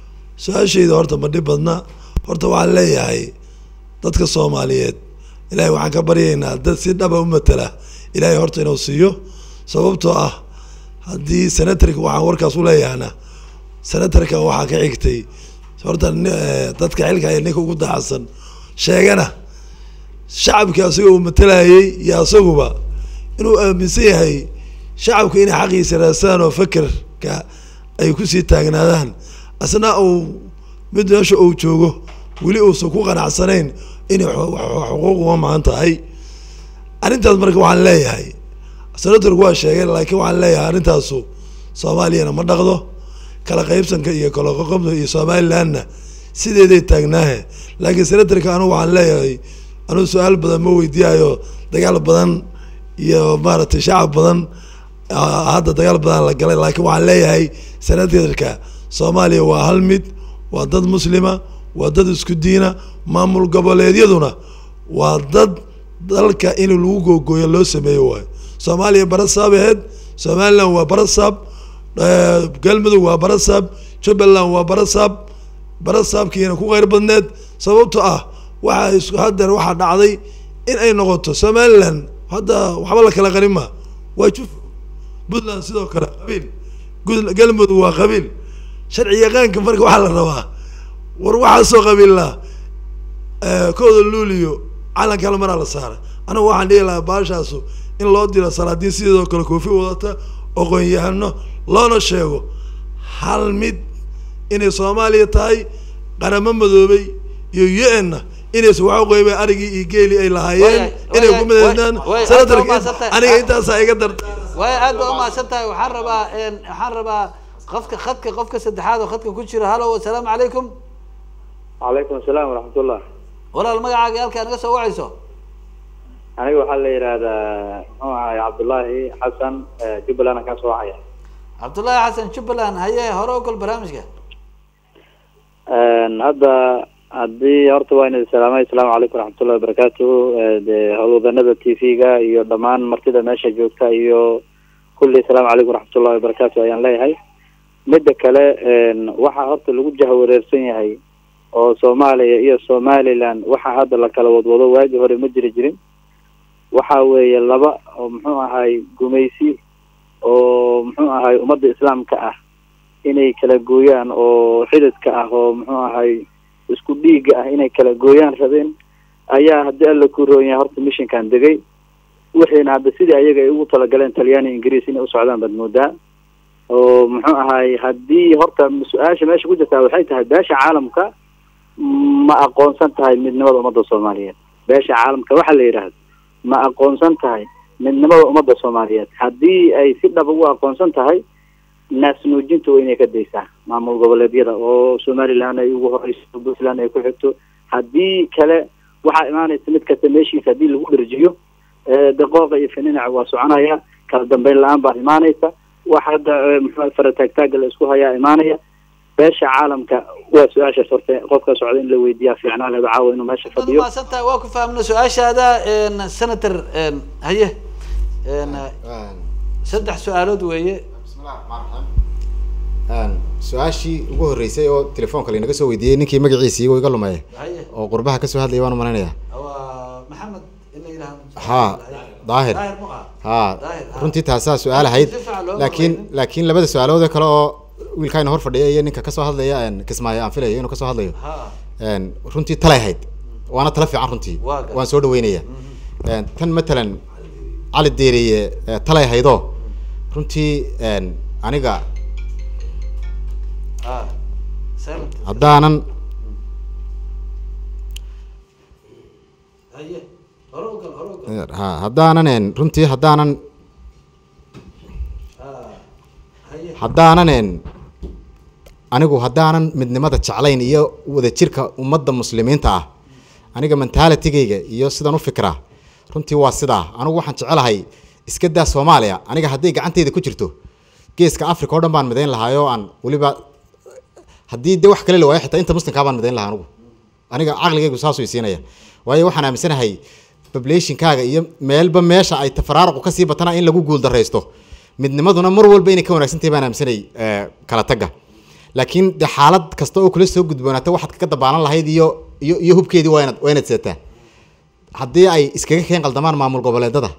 horta ma dhib badna horta waxaan leeyahay dadka soomaaliyeed ilaahay waxaan ka baryaynaa dad si dhaba u matala ilaahay horta inuu siiyo sababtoo ah haddii senatarka waxaan warkaas u leeyahana senatarka waxaa ka xigtay horta dadka xilka ay ninka ugu daacsan sheegana shacabka asaga uu matalayay iyo asaguba inuu aaminsan yahay shacabka inay xaqiisa raasaan oo fakerka ay kusii taagnaadaan asna uu mid meesha uu joogo weli uusan ku qanacsanayn inay xuquuq uga maqan tahay arrintaas marka waxaan leeyahay senatorku waa sheegeen laakiin waxaan leeyahay arrintaasu soomaaliyana ma dhaqdo kala qaybsanka iyo kala qoqobda iyo somalilandna sideeday taagnaahe laakiin senatorka anigu waxaan leeyahay anigu su-aal badan ma weydiiyayo dagaal badan iyo maaragtay shacab badan hadda dagaal badan la galay laakiin waxaan leeyahay senatorka soomaaliya waa hal mid waa dad muslima waa dad isku diina maamul goboleedyaduna waa dad dalka in lagu googooyo loo sameeyo waayo soomaaliya barasaab aheyd somaliland waa barasaab galmudug waa barasaab jubbaland waa barasaabkiina ku qeyr badneed sababto ah hadeer waxaa dhacday in ay noqoto somaliland hadda waxba la kala qarin ma waa juf puntland sidoo kale qabiil galmudug waa qabiil sharci yaqaanka marka waxaa la rabaa war waxaasoo qabiilnaa kooda luuliyo calan kale maraa la saara anigu waxaan dhihi lahaa baashaasu in loo diro salaadiin sidoo kale koofi wadata aqoon-yahano loona sheego hal mid inay soomaaliya tahay qaramo madoobay iyo u-n-na inaysa wax uqeybay arigii iyo geeli ay lahaayeen inay ku midaysnaan senatarka aniga intaasaa iga darta way aad baa umahadsan tahay waxaan rabaa qofka saddexaad oo khadka ku jira halo assalaamu calaykum calaykum asalaam waraxmatullah walaal magacaaga halkaa naga soo wacayso aniga waxaa la yidhaahdaa muxuu ahay cabdullaahi xasan jubbaland kaa soo wacaya cabdullaahi xasan jubbaland haye hore ogol barnaamijka hadda haddii horta waa ina salaamay asalaamu calaykum waraxmatullahi wabarakaatuhu de howlwadanada t v-ga iyo dhammaan martida meesha joogta iyo kulli asalaamu calaykum waraxmatullahi wabarakaatu ayaan leeyahay midda kale waxaa horta lagu jahawareersan yahay oo soomaaliya iyo somaliland waxaa hadda la kala wadwado waagi hore ma jirin waxa weeye laba oo muxuu ahay gumaysi oo muxuu ahay ummadda islaamka ah inay kala gooyaan oo xididka ah oo muxuu ahay isku dhiiga ah inay kala gooyaan rabeen ayaa haddii alla ku roon yahay horta missionkan degay wixiina hadda sidii ayaga ay ugu talagaleen talyaani ingiriis inay u socdaan baad moodaa oo muxuu ahay haddii horta su-aasha meesha ku jirtaa waxay tahay beesha caalamka ma aqoonsan tahay midnimada ummadda soomaaliyeed beesha caalamka waxaa la yidhaahda ma aqoonsan tahay midnimada ummadda soomaaliyeed haddii ay si dhab ugu aqoonsan tahay naas nuujinta waa inay ka daysaa maamul goboleedyada oo somaliland ay ugu horeyso puntland ay ku xigto haddii kale waxaa imaanaysa mid kasta meeshiisa haddii lagu dherjiyo daqooqa iyo fininac waa soconaya kala dambeyn la-aan baa imaanaysa wax hadda muxuu farataagtaaga la isku hayaa imaanaya beesha caalamka waa su-aashaas horta qofka socda in la weydiiyaa fiicnaa laba caawa inuu meesha fadhiyo maasanta waa ku fahamna su-aashaada senator haye saddex su-aalood weeye bismillahi raxmaan raxiim su-aashii ugu horreysay oo telefoonka laynaga soo weydiiyey ninkii magaciisii uu iga lumay oo qurbaha kasoo hadlayay waan u malaynayaa maxamed ha daahir ha runtii taasaa su-aal ahayd laakiin labada su-aalood kale oo wiilkaayna hor fadhiya iyo ninka kasoo hadlaya kismaayo aan filayo inuu kasoo hadlayo runtii talay ahayd waana tala fiican runtii waan soo dhaweynaya tan matalan cali deeriye talay ahaydoo runtii aniga haddaanan haddaanan runtii haddaanan anigu haddaanan midnimada jeclayn iyo wadajirka ummadda muslimiinta ah aniga mentalitigayga iyo sidaan u fikraa runtii waa sidaa anigu waxaan jecelahay iska daa Soomaaliya aniga hadday gacanteyda ku jirto geeska Afrika oo dhan baan midayn lahaa oo aan waliba haddii de wax kale la waayo xitaa inta muslimka baan midayn lahaa aniga caqligaygu saas u siinaya waayo waxaan aaminsanahay population-kaaga iyo meelba meesha ay tafaraaruq ka sii batana in lagu guul dareysto midnimaduna mar walba inay ka wanaagsantahay baan aaminsanay kala taga laakiin de xaalad kasta oo kula soo gudboonaata waxaad ka dabaalan lahayd iyo hubkeedii waa inaad seetaa haddii ay iskaga keen qaldamaan maamul goboleedada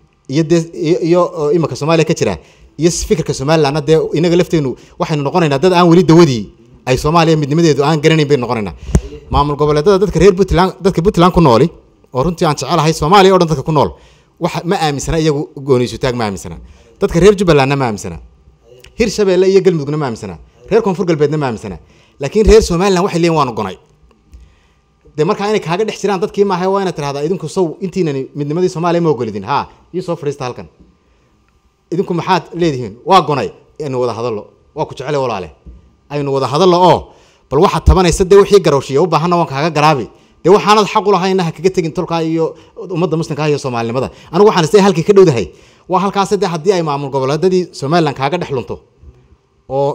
iyo imika Soomaaliya ka jira iyo fikirka Somaliland dee inaga lafteenu waxaynu noqonaynaa dad aan weli dawadii ay Soomaaliya midnimadeedu aan garanayn bay noqonaynaa maamul goboleedada dadka reer Puntland ku nooli oo runtii aan jecelahay Soomaaliya oo dhan dadka ku nool waxa ma aaminsana iyagu gooniisu taag ma aaminsana dadka reer Jubbaland ma aaminsana Hirshabeelle iyo Galmudugna ma aaminsana reer Koonfur Galbeedna ma aaminsana laakiin reer Somaliland waxay leeyihiin waan gonay de marka inay kaaga dhex jiraan dadkii ma ahay waa inaad tiraahdaa idinku sow intiinani midnimadii Soomaaliya ma ogolidin ha iyo soo fariista halkan idinku maxaad leedihiin waa gonay inuu wada hadallo waa ku jecel walaale aynu wada hadallo oo bal waxa tabanaysa de wixii garowshiyo u baahan waan kaaga garaabi de waxaanad xaq u lahayn ha kaga tagin tolka iyo ummadda muslimka iyo Soomaalinimada anigu waxaan isay halkii ka dhowdahay waa halkaas de haddii ay maamul goboleedadii Somaliland kaaga dhex lunto oo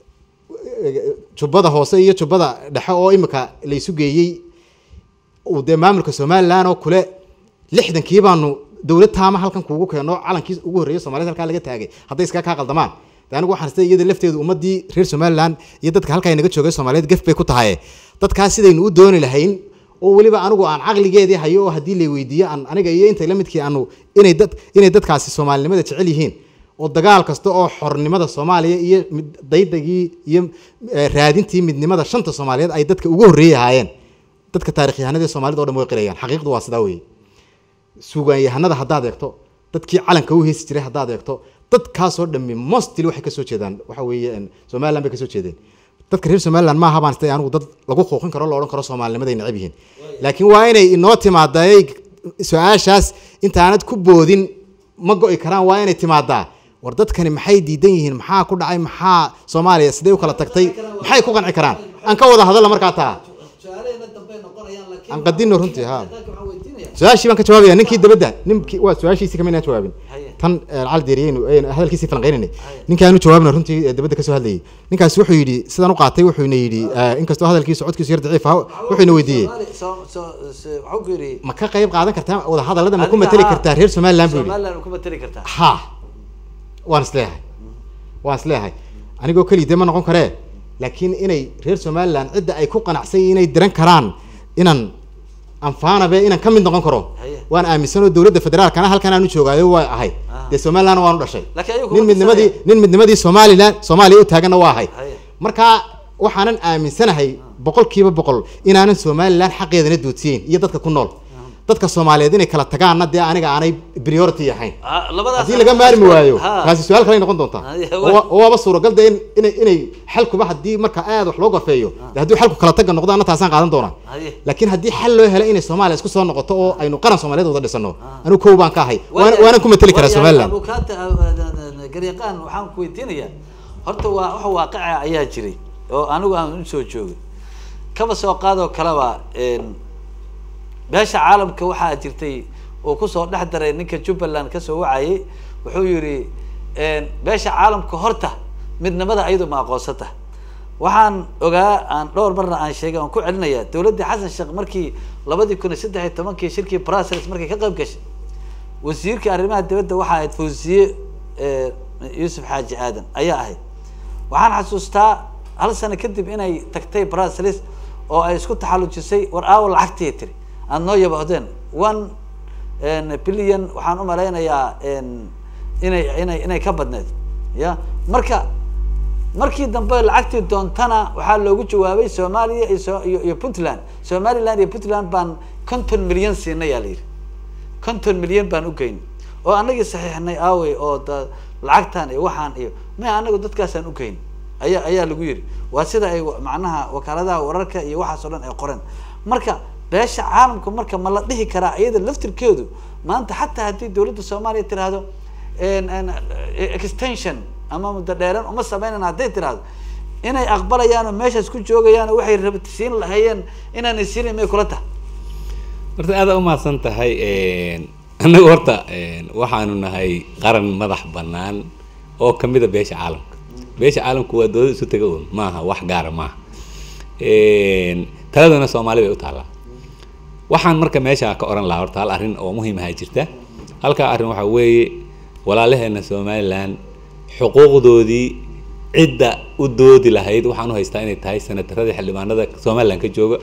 jubbada hoose iyo jubbada dhexe oo imika la isu geeyay oo de maamulka Somaliland oo kule 60kii baanu dawlad taama halkan kuugu keeno calankiis ugu horeeyay Soomaaliya halka laga taagay hadday iska ka qaldamaan anigu waxaan isay iyada lafteedu ummadii reer Somaliland iyo dadka halka ay naga joogay Soomaaliyeed gaf bay ku tahay dadkaas sidaynu u dooni lahayn oo waliba anigu aan caqligeedii hayo oo hadii la weydiiyo aan aniga iyo inta la midkii aanu inay dadkaasi Soomaalinimada jecel yihiin oo dagaal kasta oo xornimada Soomaaliya iyo daydagii iyo raadintii midnimada shanta Soomaaliyeed ay dadka ugu horeeyayeen dadka taariikhyahanada Soomaalida oo dhan way qirayaan xaqiiqdu waa sidaa weey suugaanyahanada haddaad eegto dadkii calanka u heesi jiray haddaad eegto dadkaas oo dhammi mostly waxay ka soo jeedaan waxa weeye Somaliland bay ka soo jeedeen dadka reer Somaliland ma habaan istay anigu dad lagu qooqin karo la oran karo Soomaalinimada ay necab yihiin laakiin waa inay inoo timaaday su'aashaas intaanad ku boodin ma go'i karaan waa inay timaadaa war dadkani maxay diidan yihiin maxaa ku dhacay maxaa Soomaaliya sidee u kala tagtay maxay ku qanci karaan aan ka wada hadalno markaa taa aan qadino runtii ha su'aashii baan ka jawaabaya ninkii dabada ninkii waa su'aashiisii kamina jawaabin tan cali deeriyeen hadalkiisii falanqeynay ninka aanu jawaabna runtii dabada ka soo hadlayay ninkaas wuxuu yiri sidaan u qaatay wuxuu yiri inkastoo hadalkiisa codkiisu yar daciif ah wuxuu weydiiyay ma ka qayb qaadan kartaa wada hadallada ma ku matali kartaa reer Somaliland buu Somaliland ku matali kartaa ha waan isleeyahay anigoo kaliya ma noqon karee laakiin inay reer Somaliland cidda ay ku qanacsan inay diran karaan inaan anfaanabe inaan ka mid noqon karo waan aaminsanahay dawladda federaalkana halkan aanu joogaayo waa ahay de Somaliland waan u dhashay nin midnimadii Soomaaliya u taagana waa ahay marka waxaanan aaminsanahay 100% inaanan Somaliland xaqeedana doodsiin iyo dadka ku nool dadka Soomaaliyeed inay kala tagaana de aniga aanay priority yahayn hadii laga maarmi waayo kaasi su'aal kale noqon doonta oo waba suuragal de inay xalkuba hadii marka aad wax loo gafeeyo hadii xalku kala taga noqdaana taasaan qaadan doona laakiin hadii xal loo helo inay Soomaaliya isku soo noqoto oo aynu qaran Soomaaliyeed wada dhisano anigu koow baan ka ahay waana ku matali karaa Somaliland gariiqan waxaan ku weydiinayaa horta waa wax waaqic ayaa jiray oo anigu aan soo joogay kaba soo qaado kalaba beesha caalamka waxaa jirtay oo ku soo dhex daray ninka Jubbaland ka soo wacayay wuxuu yiri beesha caalamka horta midnimada ayadu ma aqoonsata waxaan ogaa aan dhowr marna aan sheegay aan ku celinaya dawladda Xasan Sheekh markii 2013 shirkii Brussels markii ka qayb gashay wasiirka arrimaha dibadda waxa ay Fawziye Yuusuf Xaaji Aadan ayaa ahayd waxaan xasuustaa hal sano kadib inay tagtay Brussels oo ay isku taxallujisay war aawo lacagtii tiri aan noo yabahdeen 1 billion waxaan u maleynayaa inay ka badneed ya markii dambe lacagtii doontana waxaa loogu jawaabay Soomaaliya iyo Puntland Somaliland iyo Puntland baan 50 milyan siinay yaa leeyahay 50 milyan baan u geyn oo anagii saxiixnay aaway oo lacagtan iyo waxaan iyo ma anagu dadkaasaan u geyn ayaa lagu yiri waa sida ay macnaha wakaaladaha wararka iyo waxa soo dhan ay qoreen marka beesha caalamku marka ma la dhihi karaa iyada laftirkeedu maanta xataa haddii dawladda Soomaaliya tiraahdo extension ama muddo dheeran uma sameynayna hadday tiraahdo inay aqbalayaan oo meeshaas ku joogayaan waxay rabtiin lahayeen inaan isiin may kula tahay horta aad u mahadsan tahay anagu horta waxaanu nahay qaran madax bannaan oo kamid ah beesha caalamku waa dawlad isu taga oo maaha wax gaar ah taladana Soomaaliya u taala waxaan marka meesha ka oran lahaa horta hal arrin oo muhiim ah jirta halka arrin waxa weeye walaalaheena Somaliland xuquuqdoodii cidda u doodi lahayd waxaan u haystaa inay tahay senatarada xildhibaanada Somaliland ka jooga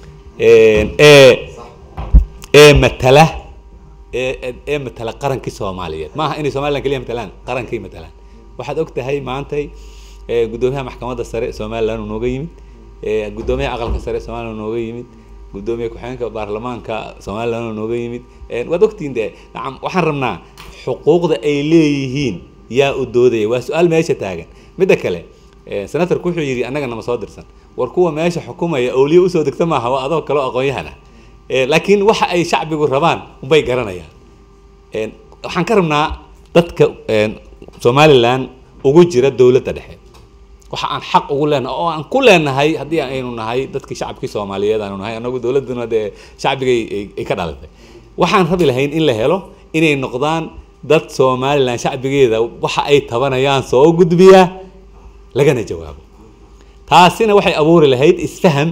matala qarankii Soomaaliyeed maaha inay Somaliland kaliya matalaan qarankii matalaan waxaad og tahay maantay gudoomiyaha maxkamadda sare Somaliland uu nooga yimid gudoomiyaha aqalka sare Somaliland uu nooga yimid gudoomiyaha ku-xigeenka baarlamaanka Somaliland uu nooga yimid waad ogtiin waxaan rabnaa xuquuqda ay leeyihiin yaa u doodaya waa su'aal meesha taagan midda kale senator wuxuu yiri annaga nama soo dirsan war kuwa meesha xukumaya awliyo u soo degta maaha waa adoo kale aqoon-yahan laakiin waxa ay shacbigu rabaan bay garanayaan waxaan ka rabnaa dadka Somaliland ugu jira dawladda dhexe waxa aan xaq ugu leenahay oo aan ku leenahay haddii aynu nahay dadkii shacabkii Soomaaliyeed aanu nahay anagu dawladuna shacbiga ay ka dhalatay waxaan rabi lahayn in la helo inay noqdaan dad Somaliland shacbigeeda waxa ay tabanayaan soo gudbiya lagana jawaabo taasina waxay abuuri lahayd isfaham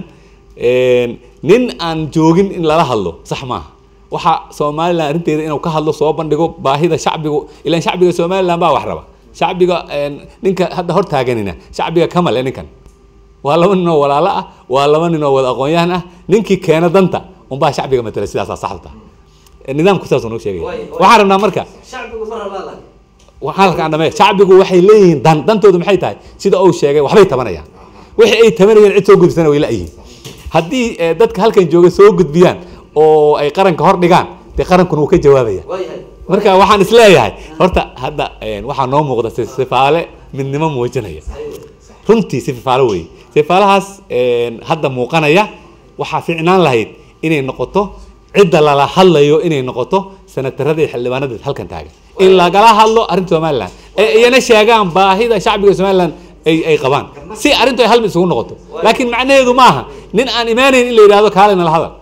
nin aan joogin in lala hadlo sax maaha waxa Somaliland arinteeda inuu ka hadlo soo bandhigo baahida shacbigu ilaa shacbiga Somaliland baa wax raba shacbiga ninka hadda hor taaganina shacbiga kamal ninkan waa laba nin oo walaalo ah waa laba nin oo wada aqoon-yahan ah ninkii keena danta baa shacbiga matala sidaas saxda nidaamku saas uu sheegay waxaan rabnaa marka shacbigu ma rabaa waxaan ka andamay shacbigu waxay leeyihiin dantoodu maxay tahay sida uu sheegay waxbay tabanayaan wixii ay tabanayaan cid soo gudbisana way laayihiin haddii dadka halkan jooga soo gudbiyaan oo ay qaranka hor dhigaan qaranku uu ka jawaabaya marka waxaan isleeyahay horta hadda waxaa noo muuqda sifaale midnimo muujinaya runtii sifaale weey sifaalahaas hadda muuqanaya waxaa fiicnaan lahayd inay noqoto cidda lala hadlayo inay noqoto senatarada iyo xildhibaanada halkan taagan in lagala hadlo arrinta Somaliland iyana sheegaan baahida shacbiga Somaliland ay qabaan si arrintu ay hal mid isugu noqoto laakiin macnaheedu maaha nin aan iimaanayn in la yiraahdo kaalina la hadal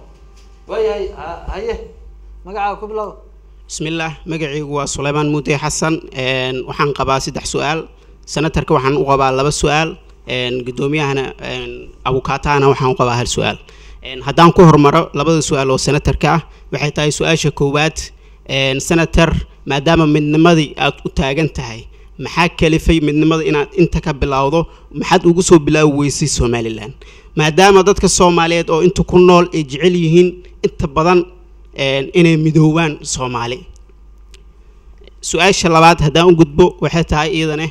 haye magaca ku bilow bismillah magacaygu waa Suleymaan Muute Xasan waxaan qabaa 3 su'aal senatarka waxaan u qabaa 2 su'aal gudoomiyahana abukaataana waxaan u qabaa 1 su'aal haddaan ku hormaro 2 su'aal oo senatarka ah waxay tahay su'aasha koowaad senator maadaama midnimadii aad u taagan tahay maxaa kalifay midnimada inaad inta ka bilowdo maxaad ugu soo bilaaweysay Somaliland maadaama dadka Soomaaliyeed oo inta ku nool ay jecel yihiin inta badan inay midoobaan Soomaali su'aasha labaad haddaan u gudbo waxay tahay iyadana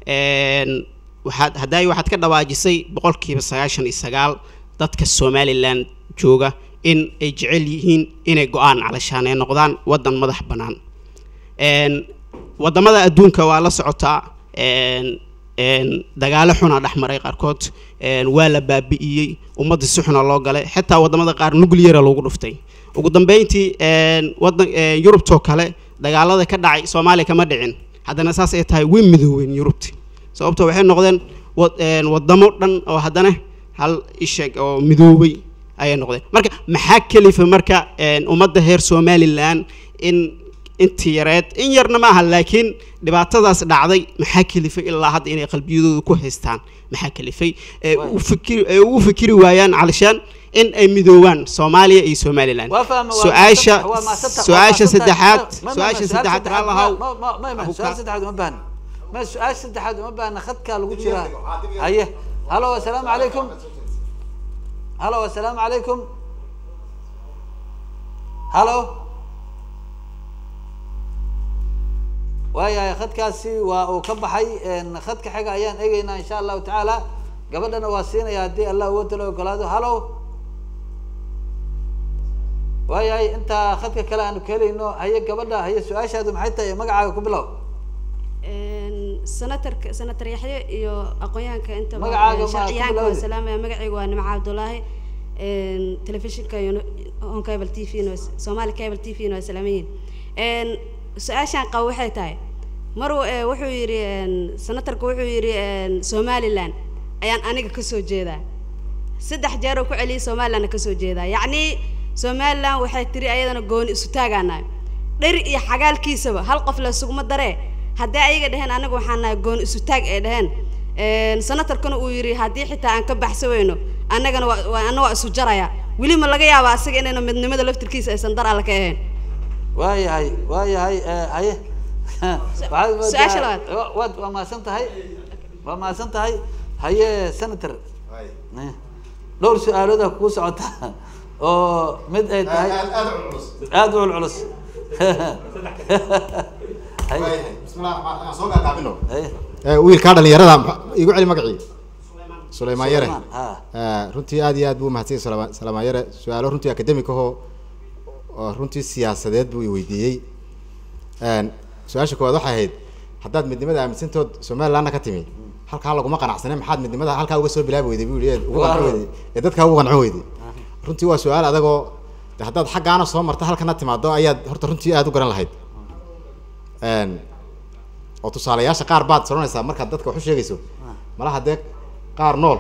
waxaad ka dhawaajisay 99% dadka Somaliland jooga in ay jecel yihiin inay go'aan calashaan ay noqdaan wadan madax banaan wadamada adduunka waa la socotaa dagaalo xuna dhaxmaray qarkood waa la baabi'iyay ummadda si xuna loo galay xitaa wadamada qaar nuclear loogu dhuftay ugu dambeyntii wadan Yurubto kale dagaalada ka dhacay Soomaaliya kama dhicin haddana saas ay tahay way midoobeen Yurubti sababtoo waxay noqdeen wadamo dhan oo haddana hal isheeg oo midoobay ay noqdeen marka maxaa kalifa marka ummadda heer Somaliland intii yareed in yarna maaha laakiin dhibaatadaas dhacday maxaa kalifay ilaa hadda inay qalbiyadooda ku haystaan maxaa kalifay u fikiri waayaan calashaan in ay midoobaan Soomaaliya iyo Somaliland su'aasha saddexaad ما سؤال سد حد ما بقى ناخدك لو جرا هيه هلا والسلام عليكم هلا والسلام عليكم هلا ويا خدكاسي وكبحي ان خدك حاجه ايان ايغينا ان شاء الله تعالى gabadhana waa siinaya hadii Allah uu talo ogolaado halo waayay inta khadka kale aanu kaleeyno haye gabadha haye su'aashaadu maxay tahay magacaaga ku bilow senator Yaxye iyo aqoonyahanka inta magacaaga waa salaamaya magacaygu waa Nimco Abdullaahi telefishinka on cable TV no Somali cable TV no salaamayn su'aashan qaw waxay tahay mar wuxuu yiri senatorku wuxuu yiri Somaliland ayaan aniga ka soo jeedaa 3 jeer oo ku celiyay Somaliland ka soo jeedaa yacni Somaliland waxay tiri ayadana gooni isu taagaanay dhir iyo xagaalkiisaba hal qof la sugma daree haddii ayaga dhaheen anagu waxaan nahay gooni isu taag ee dhaheen senatorkuna uu yiri haddii xitaa aan ka baxsaweyno annagana waa isu jaraya weli ma laga yaabaa asaga inayna midnimada laftirkiisa aysan dar alla ka ahayn waayahay haye waa maasan tahay haye senator dhowr su'aalooda ku socota oo mid ay tahay aad u culus bismillah soo gaabino wiilka dhalinyarada igu celi magacii Suleymaan Yare runtii aad iyo aad buu mahadsan Suleymaan Yare su'aalo runtii academic oo runtii siyaasadeed buu weydiiyay su'aasha koowaad waxay ahayd haddaad midnimada aaminsantood Somaliland ka timi halka laguma qanacsanay maxaad midnimada halka uga soo bilaabi weyday buu yiri uga qanacay weyday dadka uga qanacay weyday runtii waa su'aal adagoo haddaad xaggaana soo marto halkana timaado ayaad horta runtii aad u garan lahayd oo tusaalayaasha qaar baad soronaysaa markaad dadka wax u sheegayso malaha dee qaar nool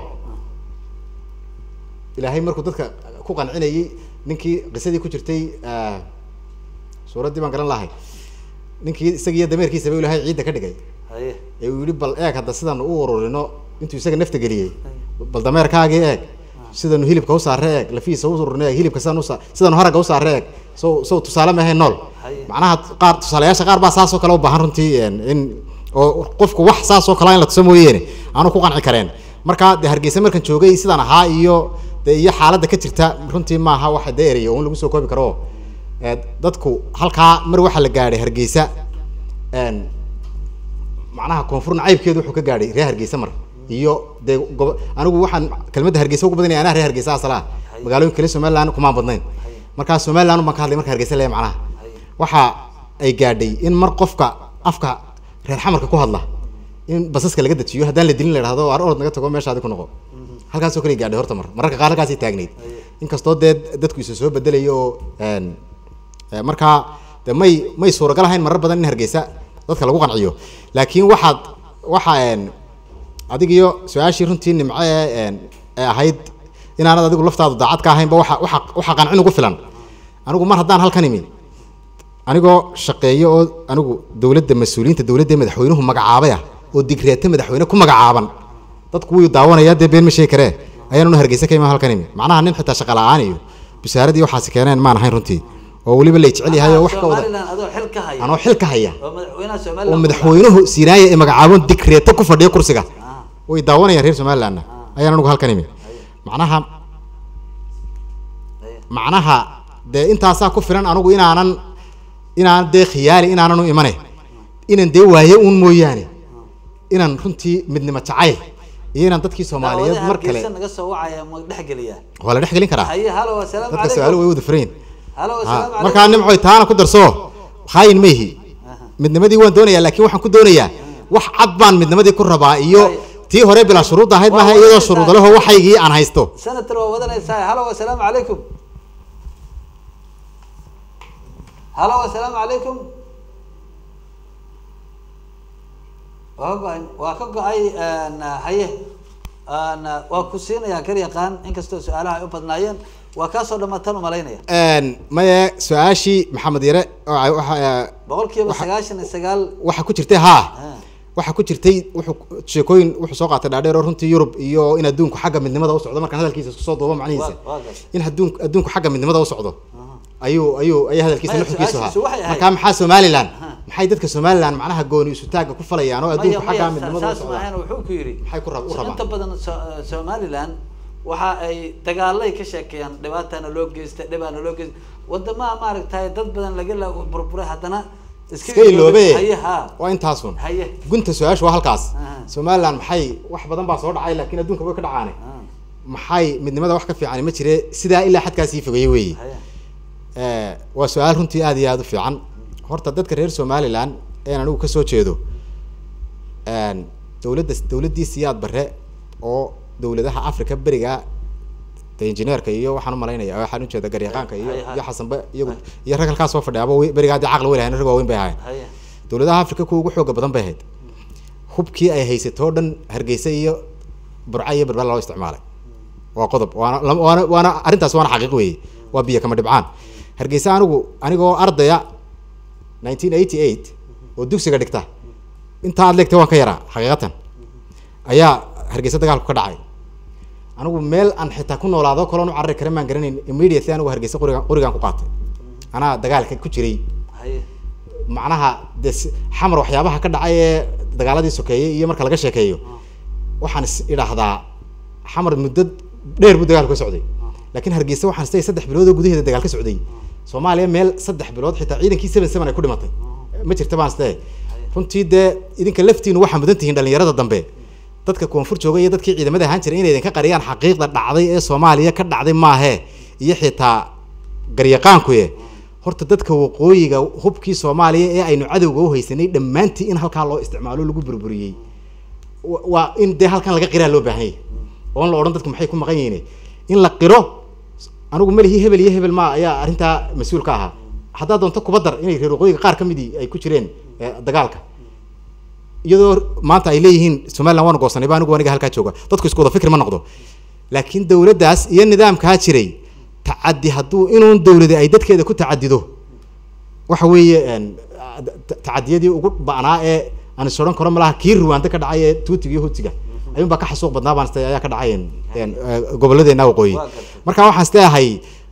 ilaahay markuu dadka ku qancinayay ninkii qisadii ku jirtay suuraddii baan garan lahay ninkii isagiiyo dameerkiisa baa ilaahay ciidda ka dhigay ee uu yidhi bal eeg hadda sidaan u ururino intuu isaga nafta geliyey bal dameerkaagii eeg sidanu hilibka u saarre eeg lafiisa u ururino eeg hilibka sidanu haragga u saarre eeg soo tusaale ma ahayn nool macnaha qaar tusaalayaasha qaar baa saasoo kale u baahan runtii in oo qofku wax saasoo kale in la tuso mooyeene aanu ku qanci kareen marka dee Hargeysa markan joogay sidaan ahaa iyo iyo xaaladda ka jirta runtii maaha wax dheereeyo oo lagu soo koobi karo dadku halkaa mar waxa la gaaray Hargeysa macnaha koonfurna caybkeedu wuxuu ka gaaray reer Hargeysa mar iyo dee anigu waxaan kelmadda Hargeysa ugu badanay anaa reer Hargeysa asala magaalooyinka kale Somaliland kuma badnayn marka Somaliland ma ka hadlay marka Hargeysa leeyahay macnaha waxa ay gaadhay in mar qofka afka reer xamarka ku hadla in basaska laga dajiyo haddaan la dilin la yiraahdo orod naga tago meeshaadi ku noqo halkaas oo kale gaadhay horta mararka qaar halkaas ay taagneyd inkastoo dadku isu soo bedelayo marka may suuragal ahayn marar badan in Hargeysa dadka lagu qanciyo laakiin waxa adigiyo su'aashii runtii Nimco ee ahayd inaanad adigu laftaadu daacad ka ahayn ba waxa qancin ugu filan anigu mar haddaan halkan imi anigoo shaqeeyo oo anigu dawladda mas'uuliyiinta dawladda madaxweynuhu magacaabay oo digreeta madaxweyne ku magacaaban dadku way daawanayaan dee been ma sheegi karee ayaanu Hargeysa ka imaan halkan imi macnaha nin xitaa shaqo la'aan iyo bisaaradii waxaas keeneen ma ahayn runtii oo waliba la jecel yahay wax ka wada anoo xil ka haya oo madaxweynuhu Siinaaya ee magacaabon digreeta ku fadhiyo kursiga way daawanayaan reer Somaliland ayaan anigu halkan imi macnaha dee intaasaa ku filan anigu inaan dee khiyaali inaanan u imanay inaan dee waaye uun mooyaane inaan runtii midnimo jacayl iyo inaan dadkii Soomaaliyeed mar kale naga soo wacaya ma dhaxgeliyaa wala dhaxgelin karaa haye halo wasalaam dadka su'aalo way wada fariin halo wasalaam marka Nimco taana ku darso khaayin meehi midnimadii waan doonayaa laakiin waxaan ku doonayaa wax cad baan midnimadii ku rabaa iyo tii hore bila shuruud ahayd maaha iyadoo shuruud leh waxaygii aan haysto senator waa wadanaysaa halo wasalaam calaykum halo wasalaam calaykum waa ka go'ay haye waa ku siinayaa kar yaqaan inkastoo su'aalaha ay u badnaayeen waa ka soo dhamaatan u malaynaya maya su'aashii Maxamed Yare boqolkiiba 99 waxa ku jirtay waxa ku jirtay sheekooyin wuxuu soo qaatay dhaadheer runtii Yurub iyo in adduunku xagga midnimada u socdo markaan hadalkiisa isku soo duubo macnihiisa in adduunku xagga midnimada u socdo ayuu hadalkiisa nuxkiisu ahaa marka maxaa Somaliland maxay dadka Somaliland macnaha gooni isu taaga ku falayaan oo adduunka xagga midnimada saas ma ahan wuxuu ku yiri maxay ku rabaan inta badan Somaliland waxa ay dagaalay ka sheekayaan dhibaatana loo geystay dhibaana loo geystay wadamaha maaragtay dad badan laga la burburay hadana iska iloobe waa intaas un gunta su'aashu waa halkaas Somaliland maxay wax badan baa soo dhacay laakiin adduunka way ka dhacaanay maxay midnimada wax ka fiican ma jiree sidaa ilaa xadkaas ii fogeeyay weey waa su'aal runtii aad iyo aad u fiican horta dadka reer Somaliland ee anigu ka soo jeedo dawladii siyaad bare oo dawladaha Afrika bariga engineerka iyo waxaan u maleynaya waxaan u jeedaa garyaqaanka iyo xasanba iyo rag halkaas soo fadhiyaaba bariga hadii aqal weeyaan rag waaweyn bay ahaayeen dawladaha Afrika kuwa ugu xoog badan bay ahayd hubkii ay haysato dhan Hargeysa iyo Burco iyo Berbera loo isticmaalay waa qodob waana arintaas waana xaqiiq weey waa biyo kama dhibcaan Hargeysa anigoo ardaya 1988 oo dugsiga dhigta inta aad leegtay waan ka yaraa xaqiiqatan ayaa Hargeysa dagaalku ka dhacay anigu meel aan xitaa ku noolaado kaloon u carari karin maan garanayn immediately anigu Hargeysa qorigan ku qaatay ana dagaalka ku jiray macnaha xamar waxyaabaha ka dhacay ee dagaaladii sokeeyay iyo marka laga sheekeeyo waxaan idhaahdaa xamar muddo dheer buu dagaalku ka socday laakiin Hargeysa waxaan istay 3 bilood oo gudaheeda dagaal ka socday Soomaaliya meel 3 bilood xitaa ciidankii 77 ay ku dhimatay ma jirta baan istay runtii idinka laftiinu waxa mudan tihiin dhalinyarada dambe dadka koonfur jooga iyo dadkii ciidamada ahaan jiray inay idinka qariyaan xaqiiqda dhacday ee Soomaaliya ka dhacday maahe iyo xitaa garyaqaanku horta dadka waqooyiga hubkii Soomaaliya ee aynu cadawga u haysanay dhamaantii in halka loo isticmaalo lagu burburiyay waa in halkan laga qiraa loo baahan yahay oo la oran dadku maxay ku maqan yihiin in la qiro anigu malihi hebel iyo hebel ma ayaa arinta mas'uul ka ahaa hadaa doonto kuba dar inay reer waqooyiga qaar kamidii ay ku jireen dagaalka iyadoo maanta ay leeyihiin Somaliland waan goosanay baan aniga halka jooga dadku isku wada fikir ma noqdo laakiin dawladdaas iyo nidaamka jiray taadi haduu inuu dawladda ay dadkeeda ku taadido waxa weeye taadiyadii ugu baanaa ee aan soo karo malaha kii ruwaanta ka dhacay tuutiga hootiga ayuun ba ka xasuuq badnaa baan istay ayaa ka dhacayeen gobolladeena waqooyi marka waxaan istahay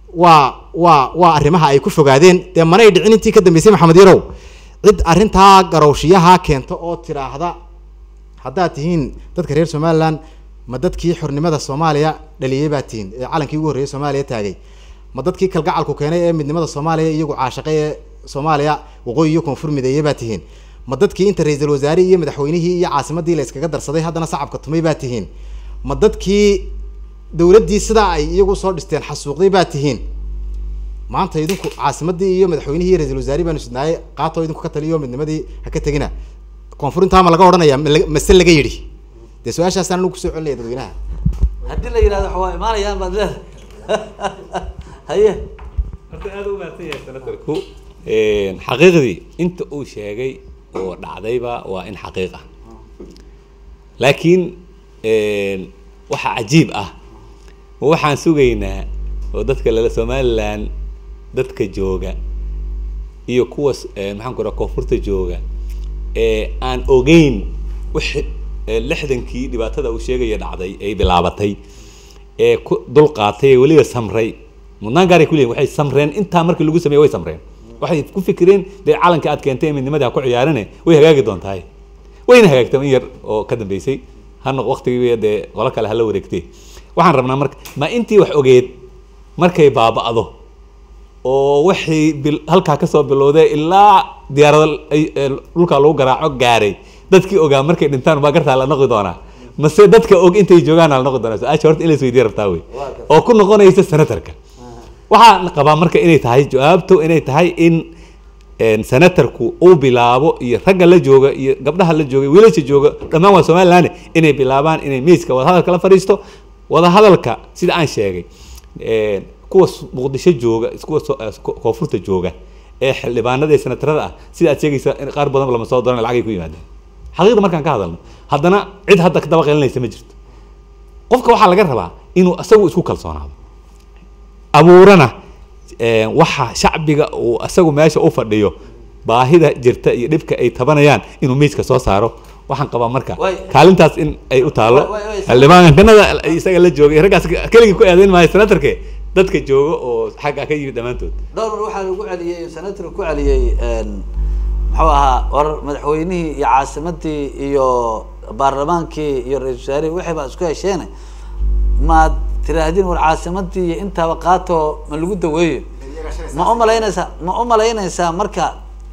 waa arrimaha ay ku fogaadeen manay dhicin intii ka dambeysay Maxamed Yarow cid arinta garowshiyaha keento oo tiraahda hadaa tihiin dadka reer Somaliland ma dadkii xornimada Soomaaliya dhaliyay baa tihiin ee calankii ugu horeeyay Soomaaliya taagay ma dadkii kalgacalku keenay ee midnimada Soomaaliya iyagu caashaqay Soomaaliya waqooyi iyo koonfur mideeyay baa tihiin ma dadkii inta ra'iisul wasaare iyo madaxweynihii iyo caasimadii la iskaga darsaday haddana shacabka tumay baa tihiin ma dadkii dawladdii sida ay iyagu soo dhisteen xasuuqday baa tihiin maanta idinku caasimadii iyo madaxweynihii iyo ra'iisul wasaare baan isnaayay qaato idinku ka taliyo midnimadii ha ka tagina koonfurinta ma laga oranaya mas'al laga yiri su'aashaas aan ku soo celinay dadweynaha hadii la yiraahdo waxa waa imaanayaan baad leedahay haye horta aad u maartay sanatarku xaqiiqdii inta uu sheegay oo dhacdayba waa in xaqiiq ah laakiin waxa cajiib ah waxaan sugaynaa oo dadka la Somaliland dadka jooga iyo kuwa maxaan ku raraa koonfurta jooga aan ogeyn wixii 60kii dhibaatada uu sheegay dhacday ay bilaabatay dul qaatay waliba samray mudnaan gaar ku leeyahay waxay samreen inta markii lagu sameeyay way samreen waxay ku fikireen calanka aad keentay midnimada ku ciyaarane way hagaagi doontaa wayna hagaagtay in yar oo ka dambeysay hana waqtigii qola kale hala wareegtay waxaan rabnaa marka ma intii wax ogeed markay baaba'do oo wixii halka ka soo bilowday ilaa diyaarada dhulka lagu garaaco gaaray dadkii ogaa markay dhintaan ba gartaa la noqon doonaa mase dadka og intay joogaan la noqon doonaa su'aasha horta ilaa isweydiin rabtaa way oo ku noqonaysa senatarka waxaan qabaa marka inay tahay jawaabtu inay tahay in senatarku uu bilaabo iyo ragga la jooga iyo gabdhaha la jooga wiilasha jooga dhamaan waa Soomaaliland inay bilaabaan inay miiska wada hadalka la fariisto wada hadalka sida aan sheegay kuwa Muqdisho jooga kuwa koonfurta jooga ee xildhibaanada senatarada ah sida aad sheegaysa in qaar badan lama soo dooran lacag ay ku yimaadeen xaqiiqda markaan ka hadalno haddana cid hadda ka daba qeelinaysa ma jirto qofka waxa laga rabaa inuu asagu isku kalsoonaado abuurana waxa shacbiga uu asagu meesha u fadhiyo baahida jirta iyo dhibka ay tabanayaan inuu miiska soo saaro waxaan qabaa marka kaalintaas in ay u taalo xildhibaankanada isaga la joogay raggaas kaliya ku eedeyn maayo senatarka dadka jooga oo xagga ka yimid dhamaantood dhowr waxa lagu celiyay senatarka ku celiyay محوها ور مدحوينه يا عاصمتي يو برلمانكي يو رئيس وزراء وحي بقى اسكو هشينه ما تراهدين ور عاصمتي انت وقاته من لو دويه ما umalaynaysa marka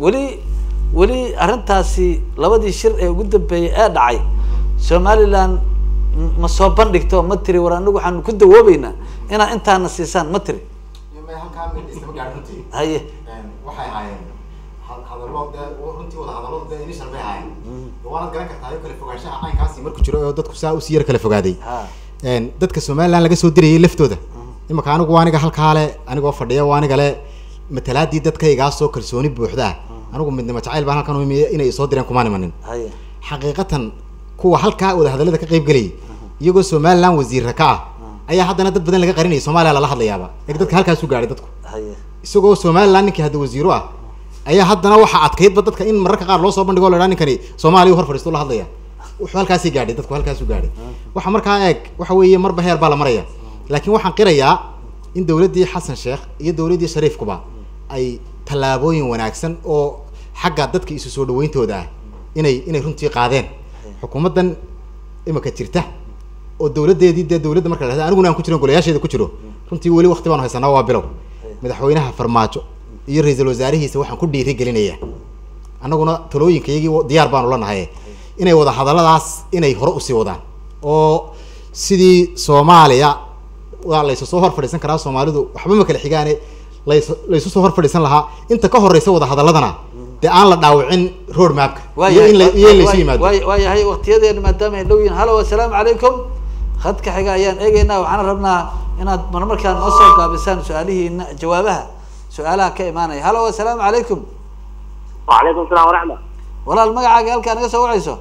wali arintaasi labadii shir ee ugu dambeeyay ee dhacay Somaliland ma soo bandhigto ma tiri war anagu waxaan ku dawoobaynaa ina intaana siisan ma tiri halkaan mid isma gaarintii haye waxay ahaayeen hadalada runtii wada hadalada in sharbe ahaayeen waana garan kartaa kala fogaanshaha caynkaasi markuu jiro oo dadku saa u sii yar kala fogaaday dadka Somaliland laga soo diriyay laftooda imaka anigu waaniga halkaale anigoo fadhiya waaniga le matalaadii dadkayga soo kalsooni buuxda anigu midnimo jacayl baan halkan u imiyay inay soo direen kuma nimanin xaqiiqatan kuwa halka wada hadalada ka qayb galay iyagoo Somaliland wasiir ka ah ayaa haddana dad badan laga qarinay Soomaaliya la hadlayaaba dadka halkaas u gaaray dadku isagoo Somaliland ninkii hadda wasiiro ah ayaa haddana waxa adkaydba dadka in mararka qaar loo soo bandhigo la ninkani Soomaaliya hor fadhiisto la hadlaya wuxuu halkaas gaadhay dadku halkaas u gaaray waxa markaa eeg waxa weeye marba heer baa la maraya laakiin waxaan qirayaa in dawladii Xasan Sheekh iyo dawladii Shariif Kuba ay talaabooyin wanaagsan oo xagga dadka isu soo dhaweyntooda inay runtii qaadeen xukuumadan imaka jirta oo dawladeedii dawladda marka la anigu aan ku jiro golayaasheeda ku jiro runtii wali waqti baan haysanaa waa bilow madaxweynaha Farmaajo iyo ra'iisul wasaarihiisa waxaan ku dhiiri gelinayaa anaguna talooyinkayagii diyaar baan u lanahay inay wada hadaladaas inay hore u sii wadaan oo sidii Soomaaliya waa la soo hor fadhiisan karaa Soomaalidu waxba ma kala xigaane la soo hor fadhiisan lahaa inta ka horeysa wada hadaladana de aan la dhaawicin road mapka iyo in la yimaado waayahay waqtiyadeena maadaama ay dhow yihiin halo assalaamu calaykum khadka xiga ayaan eegaynaa waxaan rabnaa inaad marmarkaan noo soo gaabisaan su'aalihiina jawaabaha su'aalaha ka imaanaya halo assalaamu calaykum وعليكم السلام ورحمة walaal magacaaga halkaan naga soo wacayso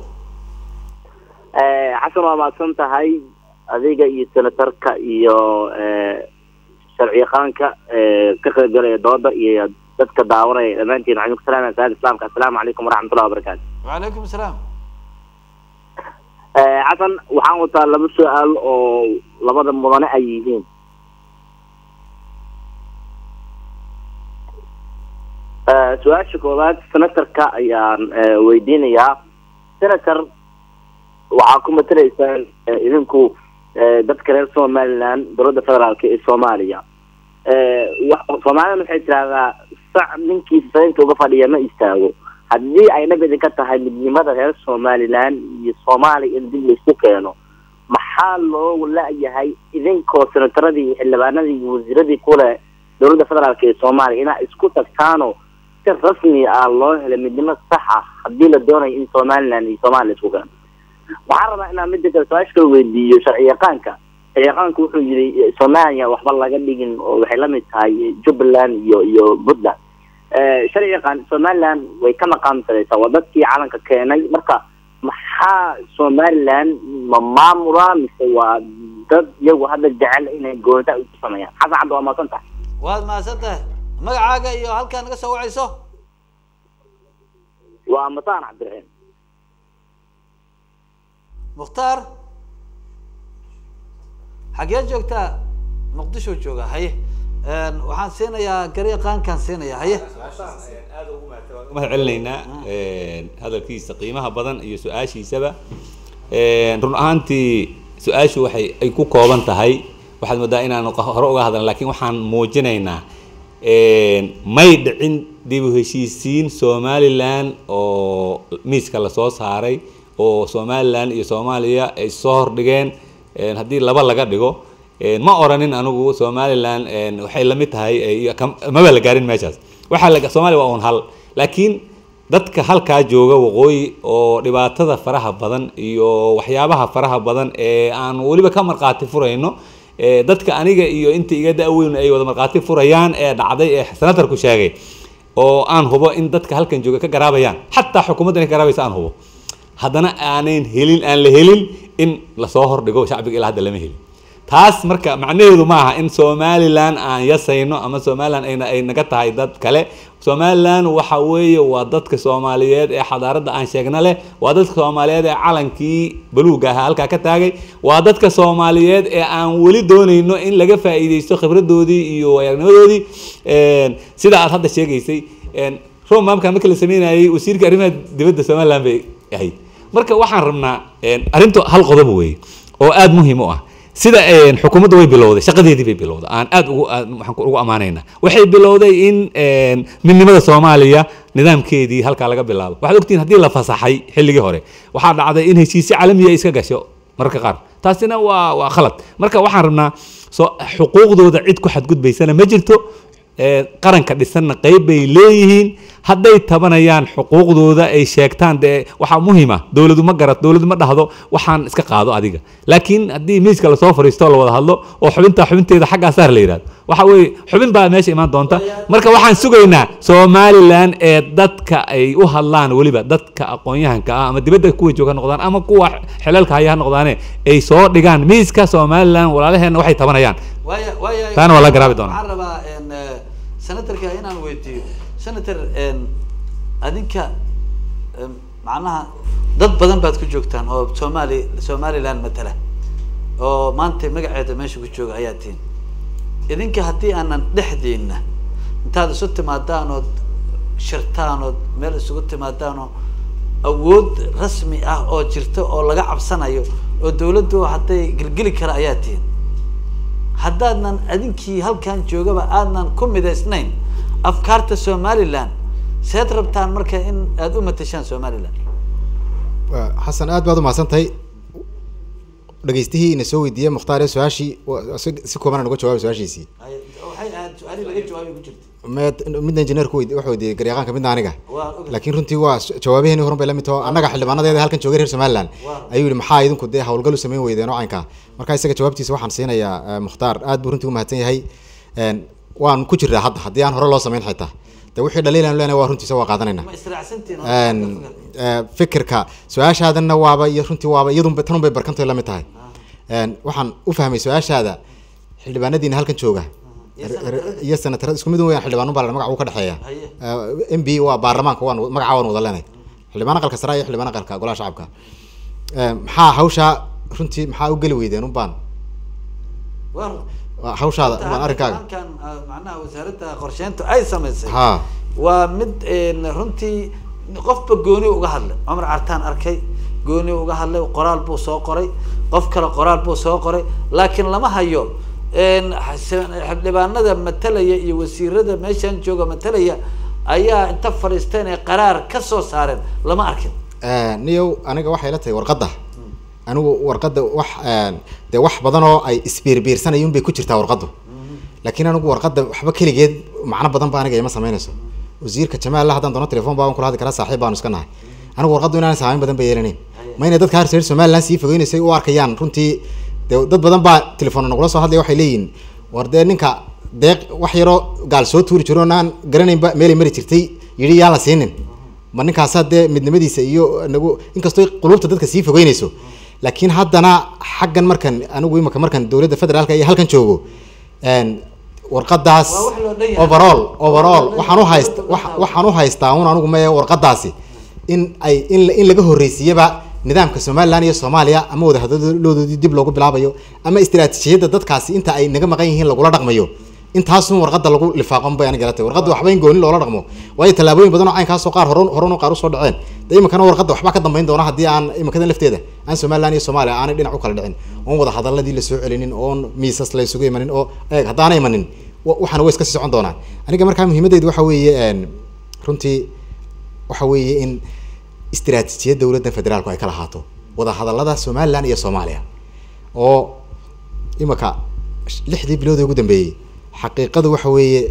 xasan waa maadsan tahay adiga iyo senatarka iyo sharciyaqaanka ka qaybgalaya dooda iyo dadka daawanaya dhammaantiin waxaan ku salaamayaa salaada islaamka assalaamu calaykum waraxmatullahi wabarakaatu wacalaykum assalaam xasan waxaan wataa laba su-aal oo labada mudane ay yihiin su-aasha koowaad senatarka ayaan weydiinayaa senator waxaa ku matalaysaan idinku dadka reer Somaliland dowladda federaalka ee Soomaaliya Soomaaliland waxay tiraahdaa sac ninkii saynta uga fadhiya ma istaago haddii ay nabad ka tahay midnimada reer Somaliland iyo Soomaaliya in dib loo keeno maxaa loo laayahay idinkoo senataradii xildhibaanadii iyo wasiiradii kule dowladda federaalka ee Soomaaliya inay isku tagtaano si rasmi ah loo helo midnimo sax ah haddii la doonayo in Somaliland iyo Soomaaliya isku keeno waxaan rabaa inaan mid kale su'aasha weydiiyo sharciyaqaanka wuxuu yiri Soomaaliya waxba laga dhigin oo waxay la mid tahay Jubaland iyo Puntland sharciyaqaan Somaliland way ka maqaamsanaysaa wadadkii calanka keenay marka maxaa Somaliland ma maamula mise waa dad iyagu hadda jecel inay goonta u sameeyaan xasan cabdi waa maasanta waad maasantahay magacaaga iyo halkaan naga soo wacayso waa mataan cabdireen مختار حاجة جوكتا مقدشو جوكا هاي waxaan siinayaa gariiqaankan siinayaa haye ma celinaynaa hadalkiisa qiimaha badan iyo su'aashiisaba run ahaantii su'aashu ay ku kooban tahay waxaad moodaa inaan hore uga hadalno laakiin waxaan muujinaynaa may dhicin dib u heshiisiin Somaliland oo miiska la soo saaray oo Somaliland iyo Soomaaliya ay soo hordhigeen haddii laba laga dhigo ma oranin anigu Somaliland waxay la mid tahay ma la gaarin meeshaas waxa Soomaaliya waa hal laakiin dadka halka jooga waqooyi oo dhibaatada faraha badan iyo waxyaabaha faraha badan ee aan waliba ka marqaati furayno dadka aniga iyo inta iga daaweyn ay wada marqaati furayaan ee dhacday ee senatarku sheegay oo aan hubo in dadka halkan jooga ka garaabayaan hatta xukuumadda ka garaabaysa aan hubo haddana aaneen helin aan la helin in la soo hordhigo shacbiga ilaa hadda lama helin taas marka macnaheedu maaha in Somaliland aan yasayno ama Somaliland ay naga tahay dad kale Somaliland waxa weeye waa dadka Soomaaliyeed ee xadaarada aan sheegna leh waa dadka Soomaaliyeed ee calankii buluuga halka ka taagay waa dadka Soomaaliyeed ee aan wali doonayno in laga faa'iideysto khibradoodii iyo waayagnimadoodii sida aad hadda sheegaysay room maamka marka la sameynayay wasiirka arrimaha dibadda Soomaaliland bay ahayd marka waxaan rabnaa arrintu hal qodob weey oo aad muhiim u ah sida xukuumadda way bilowday shaqadeedii bay bilowday aan aad ugu amaanayna waxay bilowday in midnimada Soomaaliya nidaamkeedii halka laga bilaabo waxaad ogtiin hadii la fasaxay xilligii hore waxa dhacday in heshiisyo caalami ah iska gasho marka qaar taasina waa khalad marka waxaan rabnaa xuquuqdooda cid ku xadgudbaysana ma jirto qaranka dhisanna qayb bay leeyihiin hadday tabanayaan xuquuqdooda ay sheegtaan waxa muhiim ah dawladdu ma garat dawladdu ma dhahdo waxaan iska qaado adiga laakiin haddii miiska la soo fariisto la wada hadlo oo xubinteeda xagga saar la yiraahdo waxa weey xubin baa meesha imaan doonta marka waxaan sugaynaa Soomaaliland ee dadka ay u hadlaan waliba dadka aqoon-yahanka ah ama dibadda kuwa jooga noqdaan ama kuwa xelalka haya noqdaan ay soo dhigaan miiska Soomaaliland walaalaheena waxay tabanayaan taana wala garaabi doonaa senatorka inaan weydiiyo senator adinka macnaha dad badan baad ku joogtaan oo Soomaaliland matala oo maanta magaceeda meesha ku jooga ayaa tiin idinka haddii aanan dhexdeena intaad isu timaadaan oo shirtaan oo meel isugu timaadaan oo awood rasmi ah oo jirta oo laga cabsanayo oo dawladdu hadday gilgili kara ayaa tiin haddaanan adinkii halkan joogaba aadnan ku midaysnayn afkaarta Soomaaliland seed rabtaan marka in aad u matashaan Soomaaliland xasan aad baad u mahadsantahay dhageystihii ina soo weydiiyay Mukhtaar su'aashii si kooban uga jawaab su'aashiisii waxay aad su'aali laga jawaabi ku jirtay midna injineerku wuxuu weydiiyay garyaqaanka midna aniga laakiin runtii waa jawaabaheeni horan bay la mid tahay annaga xildhibaanadeeda halkan joogay reer Soomaaliland ayuu yiri maxaa idinku hawlgal u sameyn weydeen oo caynka marka isaga jawaabtiisa waxaan siinayaa Mukhtaar aad buu runtii u mahadsan yahay waan ku jiraa haddii aan hore loo sameyn xitaa wixii dhaliilan leena waa runtiisa waa qaadanayna fikirka su'aashaadana waaba iyo runtii waaba iyaduna tan bay barkantay la mid tahay waxaan u fahmay su'aashaada xildhibaanadiina halkan jooga iyo senatarada isku mid weeyaan xildhibaano baa magac uu ka dhaxeeya MB waa baarlamaanka waan magaca waan wada leenahay xildhibaan aqalka sare iyo xildhibaan aqalka golaha shacabka maxaa hawsha runtii maxaa u gali weydeen u baan hawshaada waan arrinkaaga kan macnaha wasaaradda qorsheynta ay sameysay waa mid runtii qofba gooni uga hadlay Umar Artaan arkay gooni uga hadlay qoraal buu soo qoray qof kale qoraal buu soo qoray laakiin lama hayo xildhibaanada matalaya iyo wasiirada meeshan jooga matalaya ayaa inta fariisteen ee qaraar ka soo saareen lama arkin niyow aniga waxay la tahay warqadda anigu warqadda wax badan oo ay isbiirbiirsanayeen bay ku jirtaa warqaddu laakiin anigu warqadda waxba kaligeed macna badan baa aniga ima sameynayso wasiirka Jamaal la hadan doono telefoon baan kula hadli karaa saaxiib baan iska nahay anigu warqaddu inaan saameyn badan beelanay ma inay dadka reer Soomaaliland si fogeynayay u arkayaan runtii dad badan baa telefoon nagula soo hadlay waxay leeyihiin wardee ninka deeq wax yaro gaal soo tuuri jiro aan garanayn meel mari jirtay yiri yaa la siinin ma ninkaas hadee midnimadiisa iyo anagu inkastoo qulubta dadka si fogeynayso laakiin haddana xaggan anigu imika markan dawladda federaalka ay halkan joogo warqadaas overall waxaan u haystaa anigu ma warqadaasi in laga horreysiyaba nidaamka Soomaaliland iyo Soomaaliya ama wada hadalloodii dib loogu bilaabayo ama istiraatiijiyada dadkaasi inta ay naga maqan yihiin lagu la dhaqmayo intaas warqadda lagu lifaaqan bay aniga galatay warqadda waxba in gooni loola dhaqmo way talaabooyin badan oo aan ka soo qaar horon qaar u soo dhaceen imikana warqadda waxba ka dambeyn doona hadii aan imikada lafteeda aan Soomaaliland iyo Soomaaliya aan dhinac u kala dhicin oo wada hadalladii la soo celinin oo miisas la isugu imanin oo hadaan imanin waxaan way iska sii socon doonaan aniga markaa muhiimadeedu waxa weeye runtii waxa weeye in istiraatiijiyada dawladda federaalku ay kala haato wada hadallada Soomaaliland iyo Soomaaliya oo imika 6 bilood ugu dambeeyay xaqiiqadu waxa weeye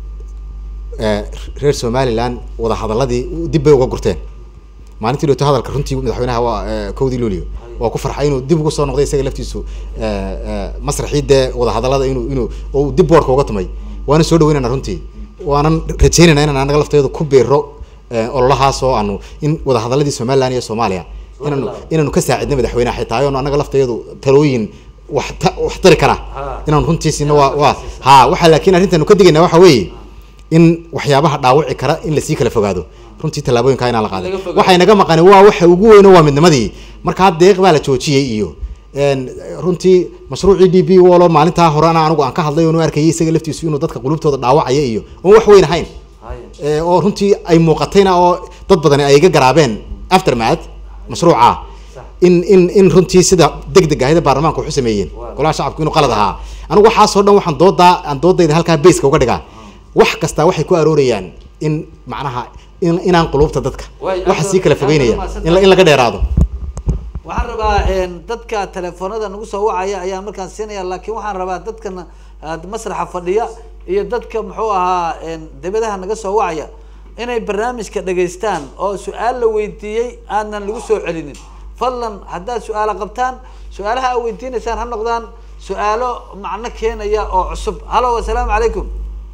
reer Soomaaliland wada hadalladii dib bay uga gurteen maalintii loo hadalka runtii madaxweynaha waa Kowdi Luulio oo ku farxay inuu dib ugu soo noqday isaga laftiisu masraxiida wada hadallada inuu oo dib boorka uga tumay waana soo dhaweynana runtii waanan rajaynaynaa inaan anaga lafteedu ku beero ololahaas oo aanu in wada hadalladii Soomaaliland iyo Soomaaliya inaanu ka saacidnay madaxweynaha xitaa oo anaga lafteedu talooyin wax tari kara inaan runtii sino waxa laakiin arrintan ka digayna waxa weeye in waxyaabaha dhaawici kara in la sii kala fogaado runtii talaabooyinka inaan la qaaday waxay naga maqan waa waxa ugu weyn waa midnimadii marka deeq baa la joojiyay iyo runtii mashruucii DB walo maalinta horena anigu aan ka hadlay oo arkay isaga laftiisu inuu dadka qulubtooda dhaawacaya iyo oo wax weyn ahayn oo runtii ay muuqatayna oo dad badan ay iga garaabeen aftermath mashruuca in runtii sida degdeg ahayda baarlamaanka wuxuu sameeyeen golaha shacabku inuu qalad ahaa anigu waxaasoo dhan waxaan doodayda halkaa beyska uga dhigaa wax kasta waxay ku aroorayaan in macnaha inaan qulubta dadka waxa sii kala fogeynaya in laga dheeraado waxaan rabaa dadka telefoonada nagu soo wacaya ayaan markaan siinaya laakiin waxaan rabaa dadkan masraxa fadhiya iyo dadka muxuu ahaa dibadaha naga soo wacaya inay barnaamijka dhageystaan oo su-aal la weydiiyey aanan lagu soo celinin fadlan haddaad su-aalo qabtaan su-aalaha aad weydiinaysaan ha noqdaan su-aalo macno keenaya oo cusub halo assalaamu calaykum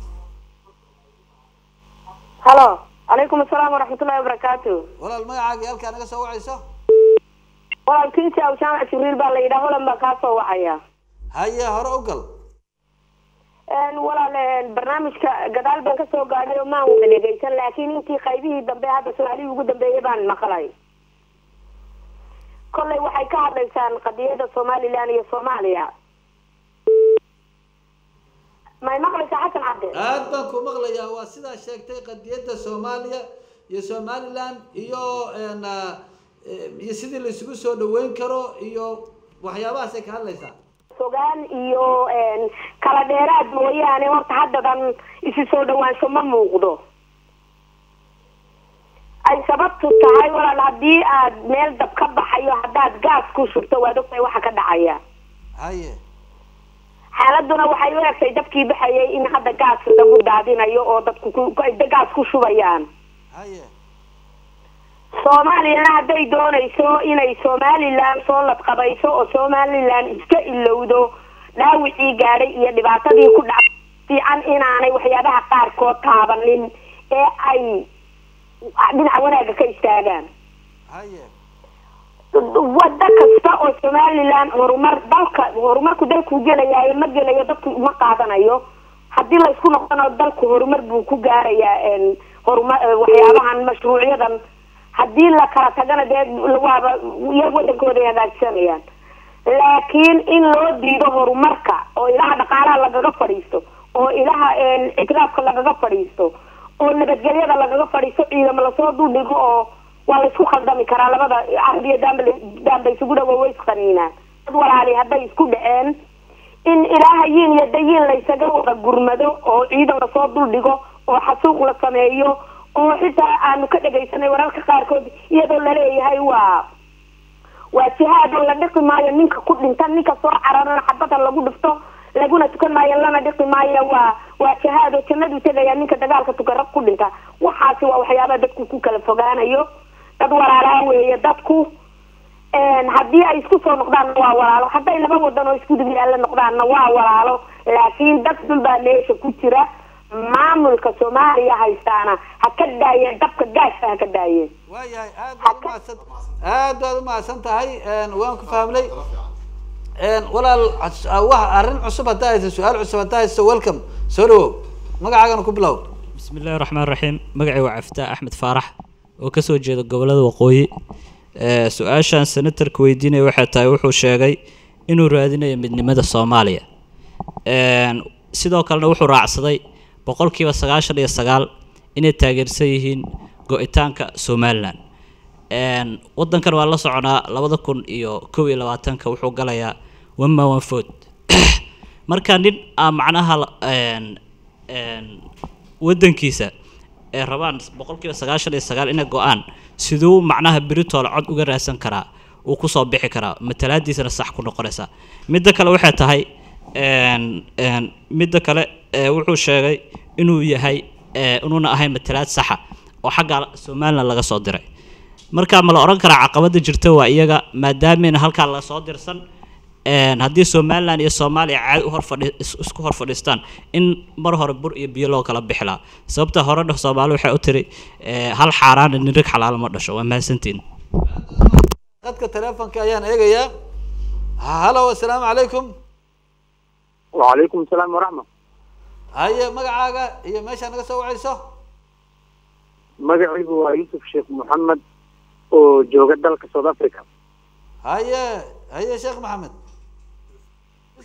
halo calaykum assalaam waraxmatullahi wabarakaatu walaal magacaaga halkaa naga soo wacayso walaal kinsi aw jaamac jibriil baa la yidhaha holan baa kaa soo wacaya haye hore u gal walaal barnaamijka gadaal baan kasoo gaadhay oo maan wada dhegeysan laakiin intii qaybihii dambe hadda su-aalihii ugu dambeeyay baan maqlay kollay waxay ka hadlaysaan qadiyada somaliland iyo soomaaliya may maqlaysaa xasan cabde aad baan ku maqlayaa waa sidaa sheegtay qadiyada soomaaliya iyo somaliland iyo sidii la isugu soo dhaweyn karo iyo waxyaabahaasay ka hadlaysaa fogaan iyo kala dheeraad mooyaane horta haddadan isu soo dhawaansho ma muuqdo ay sababtu tahay walaal haddii aad meel dab ka baxayo haddaad gaas ku shubto waad ogtahay waxa ka dhacaya haye xaaladuna waxay u egtay dabkii baxayay in hadda gaas lagu daadinayo oo dadku gaas ku shubayaan haye soomaaliyana hadday doonayso inay somaliland soo ladqabayso oo somaliland iska ilowdo dhaawicii gaadhay iyo dhibaatadii ku dhacay fiican inaanay waxyaabaha qaarkood taabanin ee ay dhinaca wanaaga ka istaagaan haye wada kasta oo somaliland horumarku dalku gelayaa ma gelayo dadku uma qaadanayo haddii la isku noqdano dalku horumar buu ku gaarayaa waxyaabahan mashruucyadan haddii la kala tagana dee waaba iyaga wadankooda ay hagaajsanayaan laakiin in loo diido horumarka oo ilaha dhaqaalaha lagaga fadhiisto oo ilaha ictiraafka lagaga fadhiisto oo nabadgelyada lagaga fadhiisto ciidamo lasoo duldhigo oo waa la isku khaldami karaa labada carabiya daanba isugu dhawo way isqaniinaan dad walaali hadday isku dhaceen in ilaahayiin iyo dayiin laysaga wada gurmado oo ciidan lasoo duldhigo oo xasuuq la sameeyo oo xitaa aanu ka dhegaysanay wararka qaarkood iyadoo laleeyahay waa jihaad oo la dhiqi maayo ninka ku dhinta ninka soo cararana xabada lagu dhifto laguna tukan maayo lana dhiqi maayo waa jihaad oo jannadu tegaya ninka dagaalka tukarab ku dhinta waxaasi waa waxyaabaha dadku ku kala fogaanayo dad walaalaa weeye dadku haddii ay isku soo noqdaanna waa walaalo hadday laba wadan oo isku dib yaalla noqdaanna waa walaalo laakiin dad dun baa meesha ku jira maamulka soomaaliya haystaana ha ka daayeen dabka gaashka ha ka daayeen waayahay aad baad umahadsan tahay waan ku fahmnay walaal wax arrin cusub haddaa haysa su-aal cusub haddaa haysa welcome soo dhawow magacaagana ku bilow بسم الله الرحمن الرحيم مقعي وعفتاء أحمد فارح وكسو جيد قبل وقوي سؤاشان سنتر كويديني وحا تايوحو شاقي إنو رادينا يمدني مدى الصوماليا سيدو كالنا وحو راعصدي بقول كيوا سقاشر يساقال إني تاقر سيهين قوئتانك سومالان ودن كان والله صعنا لابدكن إيو كوي لواتانك وحو قاليا وما وانفود مركان دين معناها waddankiisa ee rabaan boqolkiiba 99 inay go'aan sidoo macnaha Britol cod uga raadsan karaa uu ku soo bixi karaa matalaadiisana sax ku noqonaysa midda kale waxay tahay midda kale wuxuu sheegay inuu yahay inuuna ahay matalaad sax oo xagga Soomaaliland laga soo diray marka ma la oran karaa caqabada jirta waa iyaga maadaama halka la soo dirsan haddii Soomaaliland iyo Soomaaliya caad u isku hor fadhiistaan in mar hore bur iyo biyo loo kala bixilaa sababta hore dhah Soomaaliya waxay u tiri hal xaaraan in rig xalaal ma dhasho waa maasantiin qadka telefoonka ayaan eegayaa halo assalaamu calaykum wa calaykum asalaam waraxma haye magacaaga iyo meesha naga soo wacayso magacaygu waa Yusuf Sheekh Maxamed oo jooga dalka South Africa haye Sheekh Maxamed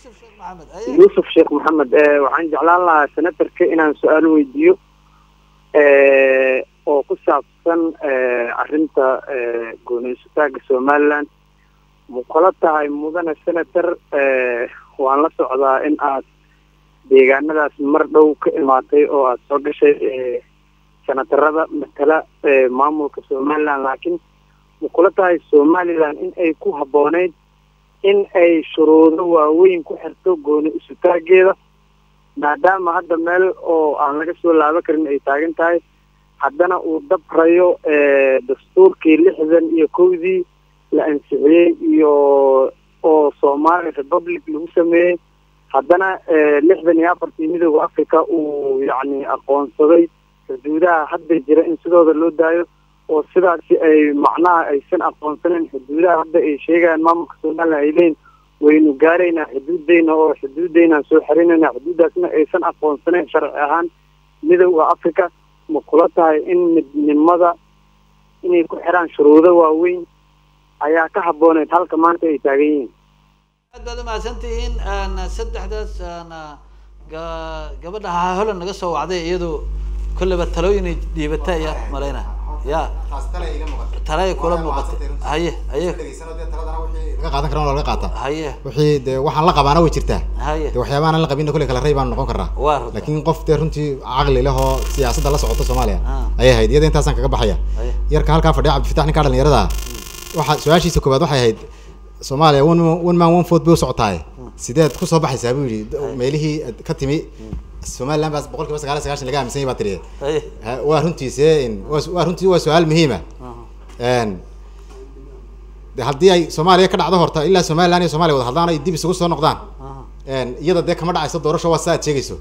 يوسف شيخ محمد وعن جعلان الله سنترك إن سؤال ويديو oo ku saabsan arrinta gooniysutaaga somaliland ma kula tahay mudane senator waan la socdaa in aad deegaanadaas mar dhow ka imaatay oo aad soo gashay senatarada matala maamulka somaliland laakiin ma kula tahay somaliland in ay ku habbooneyd in ay shuruudo waaweyn ku xirto gooni isutaageeda maadaama hadda meel oo aan laga soo laaban karin ay taagan tahay haddana uu dabrayo dastuurkii 61 la ansixiyey iyo oo Somali Republic lagu sameeyey haddana 64 midowga Afrika uu yacni aqoonsaday xuduudaha hadda jira in sidooda loo daayo oo sidaasi ay macnaha aysan aqoonsanin xuduudaha hadda ay sheegaan maamulka Soomaaliya ay leeyihiin waynu gaaraynaa xuduudeyna soo xirinaynaa xuduudaasna aysan aqoonsanin sharci ahaan midowga Afrika ma kula tahay in midnimada inay ku xiraan shuruudo waaweyn ayaa ka habbooneyd halka maanta ay taagan yihiin aad baad umahadsantihiin saddexdaas gabadha holan naga soo wacday iyadoo kullaba talooyin ay dhiibatay ayaa malaynaa ya talay kula muuqata haye laga qaadan karaan oo laga qaata haye wixii de waxaan la qabaana way jirtaa haye de waxyaabahan la qabin kulli kala reey baan noqon karaa laakiin qof de runtii aqli leh oo siyaasadda la socota Soomaaliya ayay ahayd iyada intaasan kaga baxaya yarka halka fadhiya Cabdifatax ninka dhalinyarada waxa su'aashiisa koobaad waxay ahayd Soomaaliya one man one vote buu socotaay sideed ku soo baxaysaa buu yiri meelihii ka timi Somaliland bas 99% laga aaminsan yahay baa tiri waa runtii waa su'aal muhiim ah de haddii ay Soomaaliya ka dhacdo horta ilaa Somaliland iyo Soomaaliya wada hadlaan ay dib isugu soo noqdaan iyada de kama dhacayso doorasho waa saad sheegayso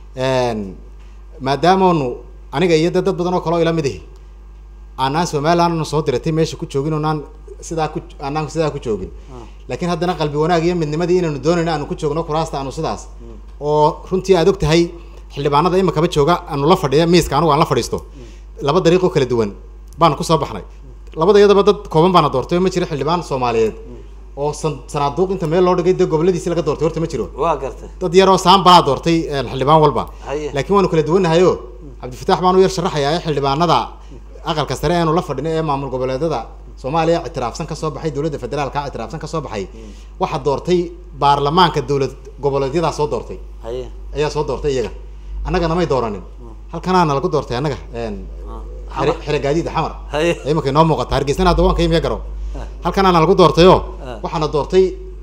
maadaama aniga iyo dad badan oo kale ila mid ah aanaan Somaliland soo diratay meesha ku joogin oo aanaan sidaa ku joogin laakiin haddana qalbi wanaag iyo midnimadii inaanu doonayno aanu ku joogno kuraasta aanu sidaas oo runtii aad og tahay xildhibaanada imika ba jooga aanu la fadhiyo miiska anigu aan la fadhiisto laba dariiqo kala duwan baan ku soo baxnay labada iyadaba dad kooban baan doortay ma jiro xildhibaan Soomaaliyeed oo sanaaduuq inta meel loo dhigay goboladiisa laga doortay horta ma jiro waa gartay dad yar oo saan baa doortay xildhibaan walba laakiin waanu kala duwanahay oo Cabdifatax baan u yar sharaxayaa xildhibaanada aqalka sare aanu la fadhinay ee maamul goboleedada Soomaaliya ictiraafsan ka soo baxay dawladda federaalka ictiraafsan ka soo baxay waxa doortay baarlamaanka dawlad goboleedyada soo doortay ayaa soo doortay iyaga annagana may dooranin halkanaana lagu doortay annaga xiragaadiida xamar ay markay noo muuqato Hargeysana hadda waan ka imiya garo halkanaana lagu doortayo waxaana doortay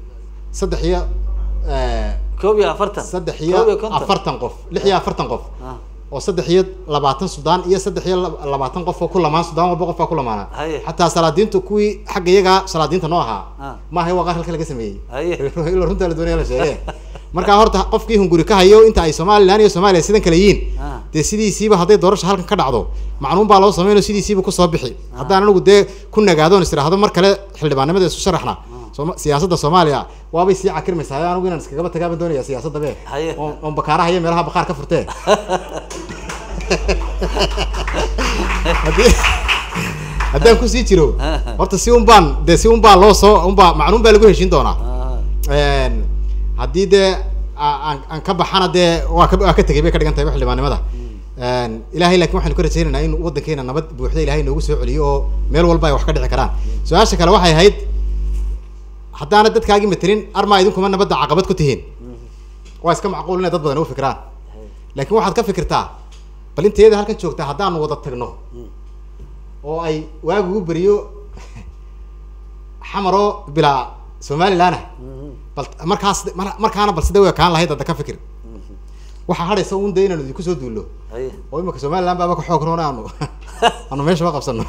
340 qof 640 qof oo 320 Suudaan iyo 320 qof oo ku lamaan Suudaan walba qof ku lamaana hatta salaadiintu kuwii xaq iyaga salaadiinta noo ahaa ma hay waqar halka laga sameeyay ila runta la doonayay la sheegay marka horta qofkii hunguri ka hayo inta ay Soomaaliland iyo Soomaaliya sidan kala yiin de sidiisiiba haday doorasho halkan ka dhacdo macnuun baa loo sameeyo sidiisiiba ku soo bixi haddaan anigu de ku nagaadoon istiraahdo mar kale xildhibaanimada isu sharaxna siyaasadda Soomaaliya waabay sii cakirmaysaa anigu inaan iskaga tagaaban doonaya siyaasadda be oo bakaaraha iyo meelaha baqaar ka furtay haddaan ku sii jiro horta si un baan loo soo macnuun baa lagu heshin doonaa haddii de aan ka baxana de waa ka tegay bay ka dhigan tahay xildhibaanimada ilaahay laakiin waxaanu ka rajaynaynaa in waddankeena nabad buuxda ilaahay noogu soo celiyo oo meel walba ay wax ka dhici karaan su-aasha kale waxay ahayd haddaana dadkaagii matelin armaa idinkuma nabadda caqabad ku tihiin waa iska macquul inay dad badan u fikiraan laakiin waxaad ka fikirtaa bal inteeda halkan joogtaa haddaanu wada tagno oo ay waagu ugu beriyo xamaro bilaa Somaliland bal markaana bal sida way kaan lahayd dadka ka fikir waxa hadhaysa uun deynanu ku soo duulo oo imika Somaliland baa ka xoog roonaano anu meesha qabsano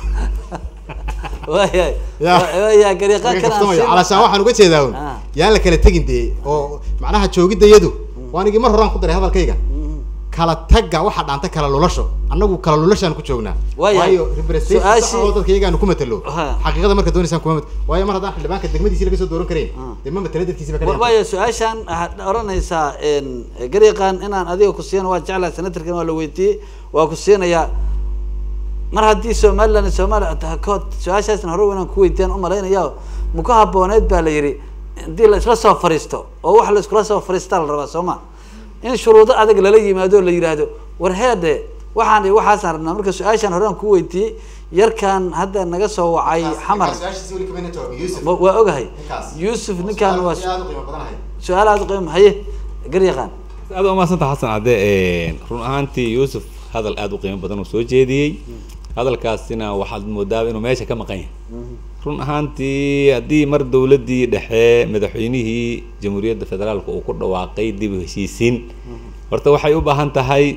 ويا قريقة كنا على سواء حنو قتشي داون يا لك كلا تجين دي أو معناها تشوقي ده يدو وأنا جي مرة ران قدر هذا الكيجا كلا تجا واحد عن تكلا لولشة أنا جو كلا لولشة أنا كتشوقنا ويا ريبرستيشن هذا الكيجا أنا كومت له حقيقة مرة كدوني سام كومت ويا مرة ده اللي بانك الدقمة دي سيلك يسود دورون كريم دم ما تلدت كيسي بكريم ويا سؤاشان أرانا يسا إن قريقة إن أنا أديه كسيان وجعله سنتر كنا لويتي وكسيان يا mar haddii Soomaaliland tahakod su'aashaasna hore inaan ku weydiin u maleynaya muka habooneed baa la yiri hadii la isla soo fariisto oo wax la isla soo fariistaa la rabaa Soomaa in shuruudo adag la yimaado la yiraahdo war heede waxaasaan rabnaa marka su-aashaan horaan ku weydiiyey yarkan hadda naga soo wacay xamar waa ogahay yuusuf ninkaan waa su-aal aad u qiimo haye garyaqaan aad u maasanta xasan cadde run ahaantii yuusuf hadal aad u qiimo badan uu soo jeediyey hadalkaasina waxaad moodaa inuu meesha ka maqan yahay run ahaantii haddii mar dowladdii dhexe madaxweynihii jamhuuriyadda federaalka uu ku dhawaaqay dib u heshiisiin horta waxay u baahan tahay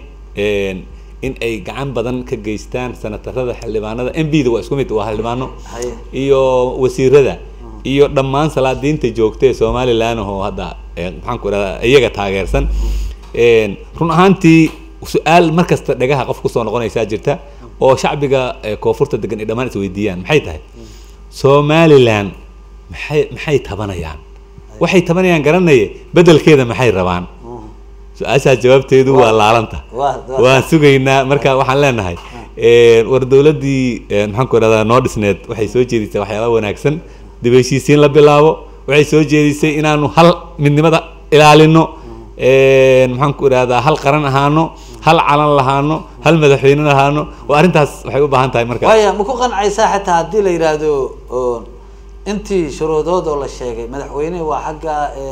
in ay gacan badan ka geystaan senatarada xildhibaanada MPda waa isku mid waa xildhibaano iyo wasiirada iyo dhammaan salaadiinta joogta ee Somaliland oo hadda maxaan ku radaa iyaga taageersan run ahaantii su'aal markasta dhagaha qof ku soo noqonaysa jirta oo shacbiga koonfurta degan ay dhammaan is weydiiyaan maxay tahay Somaliland maxay tabanayaan waxay tabanayaan garanay bedelkeeda maxay rabaan su-aasha jawaabteedu waa laalanta waan sugaynaa marka waxaan leenahay war dowladdii maxaan ku radaa noo dhisneed waxay soo jeedisay waxyaaba wanaagsan dib u heshiisiin la bilaabo waxay soo jeedisay inaanu hal midnimada ilaalino maxaan ku radaa hal qaran ahaano hal calan lahaano hal madaxweyne lahaano waa arrintaas waxay u baahan tahay marka waya ma ku qancaysaa xitaa haddii la yidhaahdo intii shuruudood oo la sheegay madaxweyne waa xagga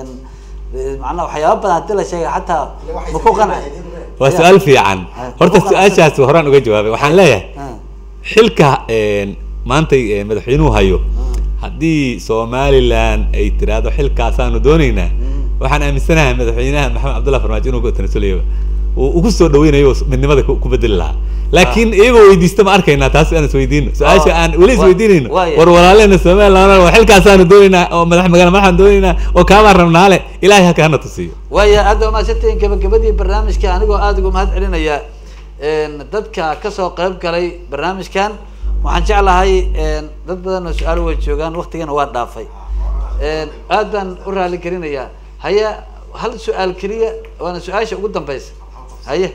macnaha waxyaaba badan haddii la sheegay xataa ma ku qancay waa su-aal fiican horta su-aashaas horaan uga jawaabay waxaan leeyahay xilka maantay madaxweynuhu hayo haddii Somaliland ay tiraahdo xilkaasaanu doonaynaa waxaan aaminsanahay madaxweynaha maxamed cabdullahi farmaajo inuu tanasulayo uu ugu soo dhaweynayo midnimada ku bedeli lahaa laakiin iyagoo weydiista ma arkaynaa taas aan isweydiino su-aasha aan weli isweydiinayno war walaalena Somaliland waa xilkaasaanu doonaynaa oo magaala madaxaan doonaynaa oo kaabaan rabnaale ilaahay ha kana tusiyo waya aad ma shanteen gabagabadii barnaamijka anigoo aad ugu mahad celinaya dadka ka soo qayb galay barnaamijkan waxaan jeclahay dad badan oo su-aal way joogaan waqtigana waa dhaafay aad baan u raali gelinayaa haya hal su-aal keliya waana su-aasha ugu dambeysa haye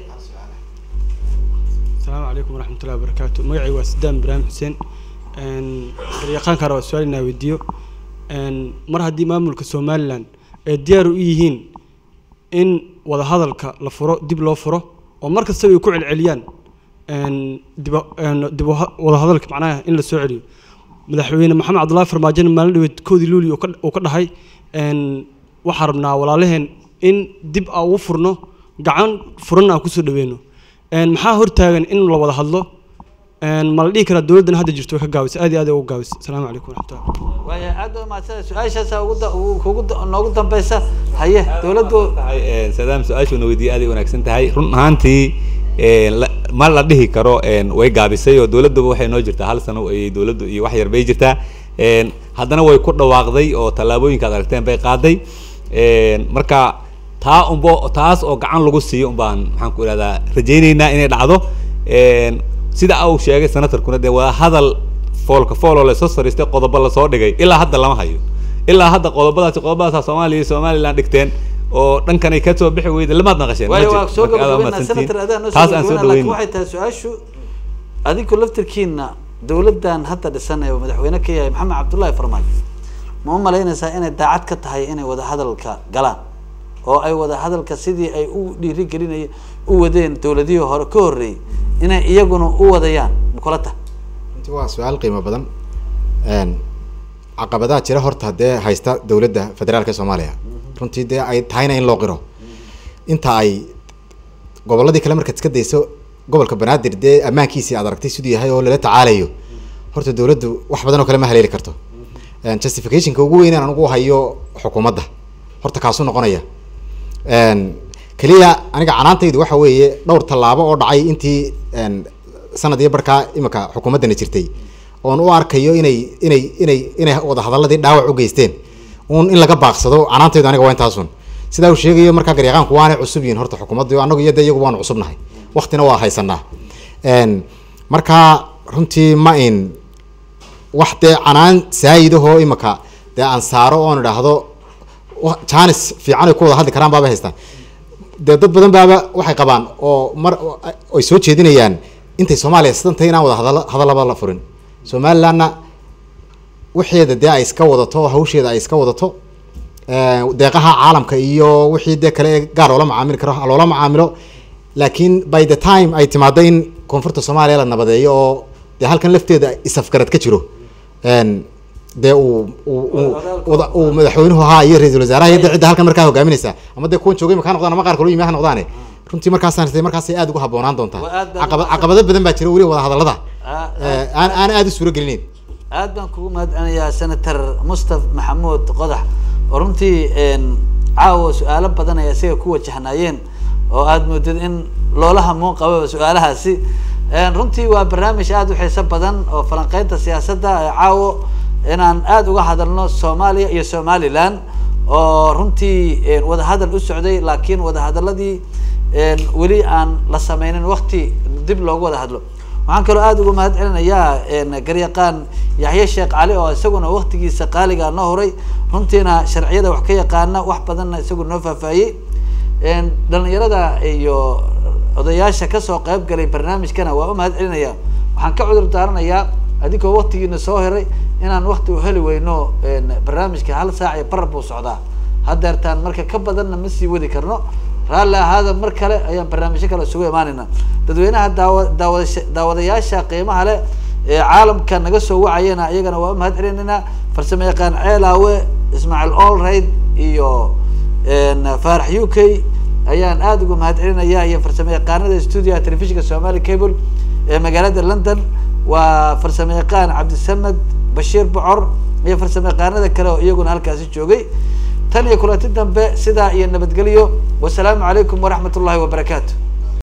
السلام عليكم ورحمة الله وبركاته مقعي واسدان إبراهيم حسين ريقان كارو سؤالنا ويديو مر هدي مامولك Somaliland ديارو إيهين إن وذا هذا لفرو دب لو فرو ومركز سوي كوع العليان دب وذا هذا معناه إن السعودي مدحوين محمد عبد الله فرماجين مالدي كودي لولي وكذا هاي وحرمنا ولا لهن إن دب أو فرنا قعان فرنا كسر دوينه maxaa hortaagan in la wada hadlo ma la dhihi karaa dowladdan hadda jirto ka gaabis aad iyo aad ugu gaabis assalaamu calaykum waraxmatullahi waya aad ma maasada su-aashaas ugu noogu dambeysa haye dowladdu sadaam su-aashuna weydiiyay aad ay wanaagsan tahay run ahaantii ma la dhihi karo way gaabisay oo dowladdu waxay noo jirtaa hal sano ay dowladdu iyo wax yar bay jirtaa haddana way ku dhawaaqday oo tallaabooyinka aad aragteen bay qaaday marka taas oo gacan lagu siiyo baan maxaan ku iraahdaa rajaynaynaa inay dhacdo sida uu sheegay senatarkuna de waa hadal foolka la soo fariistay qodobo la soo dhigay ilaa hadda lama hayo ilaa hadda qodobadaas Soomaaliya Somaliland dhigteen oo dhankan ay ka soo bixi weyday lama naqasheen waa soo gabagabeyna senator adaan noo soo dhaweyn waxay tahay su-aashu adigu laftirkiina dowladdan hadda dhisanayo madaxweyne ka yahay maxamed cabdullaahi farmaajo ma u malaynaysaa inay daacad ka tahay inay wada hadalka galaan oo ay wada hadalka sidii ay u dhiirigelinayeen u wadeen dowladihii hore ka horreeyay inay iyaguna u wadayaan mukulata inta waa su-aal qiimo badan caqabadaha jira horta haddee haysta dowladda federaalka Soomaaliya runtii dee ay tahayna in loo qiro inta ay gobolladii kale markaad iska dayso gobolka Banaadir dee ammaankiisii aad aragtay siduu yahay oo lala tacaalayo horta dowladdu wax badan oo kale ma haleeli karto justificationka ugu weyn aan ugu hayo xukuumadda horta kaasuu noqonaya kaliya aniga canaantaydu waxa weeye dhowr tallaabo oo dhacay intii sanad iyo barkaa imika xukuumaddana jirtay oon u arkayo inay wada hadalladii dhaawac u geysteen in laga baaqsado canaantaydu aniga waa intaasun sidaa uu sheegayo markaa garyaqaanku waanay cusub yihiin horta xukuumaddu annagu iyo de iyagu waanu cusubnahay waqtina waa haysanaa markaa runtii ma in wax dee canaan saayidahoo imika dee aan saaro oon idhaahdo jaanis fiican ay ku wada hadli karaan baaba haystaan dee dad badan baaba waxay qabaan oo mar ay soo jeedinayaan intay Soomaaliya sidantay inaan wada hadallaba la furin Somalilandna waxeeda dee ay iska wadato hawsheeda ay iska wadato deeqaha caalamka iyo wixii dee kale gaar loola macaamili karo loola macaamilo laakiin by the time ay timaado in koonfurta soomaaliya la nabadeeyo oo dee halkan lafteeda isafgarad ka jiro dee uu madaxweynuhu ahaa iyo ra-iisul wasaaraha iyo cidda halkan markaa hogaaminaysa ama dee kuwan joogay makaa noqdaan ama qaar kaloo yimi ha noqdaane runtii markaasay aad ugu habboonaan doontaa caqabado badan baa jira weli wada hadallada aan aad u suuro gelinayn. aad baan kugu mahadcelinayaa senator Mustaf Maxamuud Qodax oo runtii caawa su-aalo badan ay isaga ku wajahnaayeen oo aad moodid in loola hamuun qabo su-aalahaasi. runtii waa barnaamij aad u xiiso badan oo falanqeynta siyaasadda caawo inaan aad uga hadalno Soomaaliya iyo Somaliland oo runtii wada hadal u socday laakiin wada hadaladii weli aan la sameynin waqti dib loogu wada hadlo. waxaan kaloo aad ugu mahadcelinayaa garyaqaan Yaxye Sheekh Cali oo isaguna waqtigiisa qaaliga noo horay runtiina sharciyada wax ka yaqaana wax badanna isagu noo faahfaahiyey. dhalinyarada iyo odayaasha kasoo qayb galay barnaamijkana waa u mahadcelinayaa. waxaan ka cudur daaranayaa adigoo waqtigiina soo heray inaan waqti u heli weyno barnaamijka 1 saac iyo bar buu socdaa haddeertaan marka ka badanna ma sii wadi karno raalli ahaada mar kale ayaan barnaamijyo kale isugu imaanayna. dadweynaha daawadayaasha qiimaha leh ee caalamka naga soo wacayana iyagana waa u mahadcelinaynaa. farsamo yaqaan Ceelaawe Ismaaciil Allrayd iyo Faarax UK ayaan aad ugu mahadcelinayaa iyo farsamo yaqaanada studio telefishinka Somali Cable ee magaalada London waa farsamo yaqaan Cabdisamad Bashiir Bocor iyo farsamo yaqaanada kale oo iyaguna halkaasi joogay. tan iyo kulanti dambe sidaa iyo nabadgelyo. wassalaamu calaykum waraxmatullaahi wabarakaatu.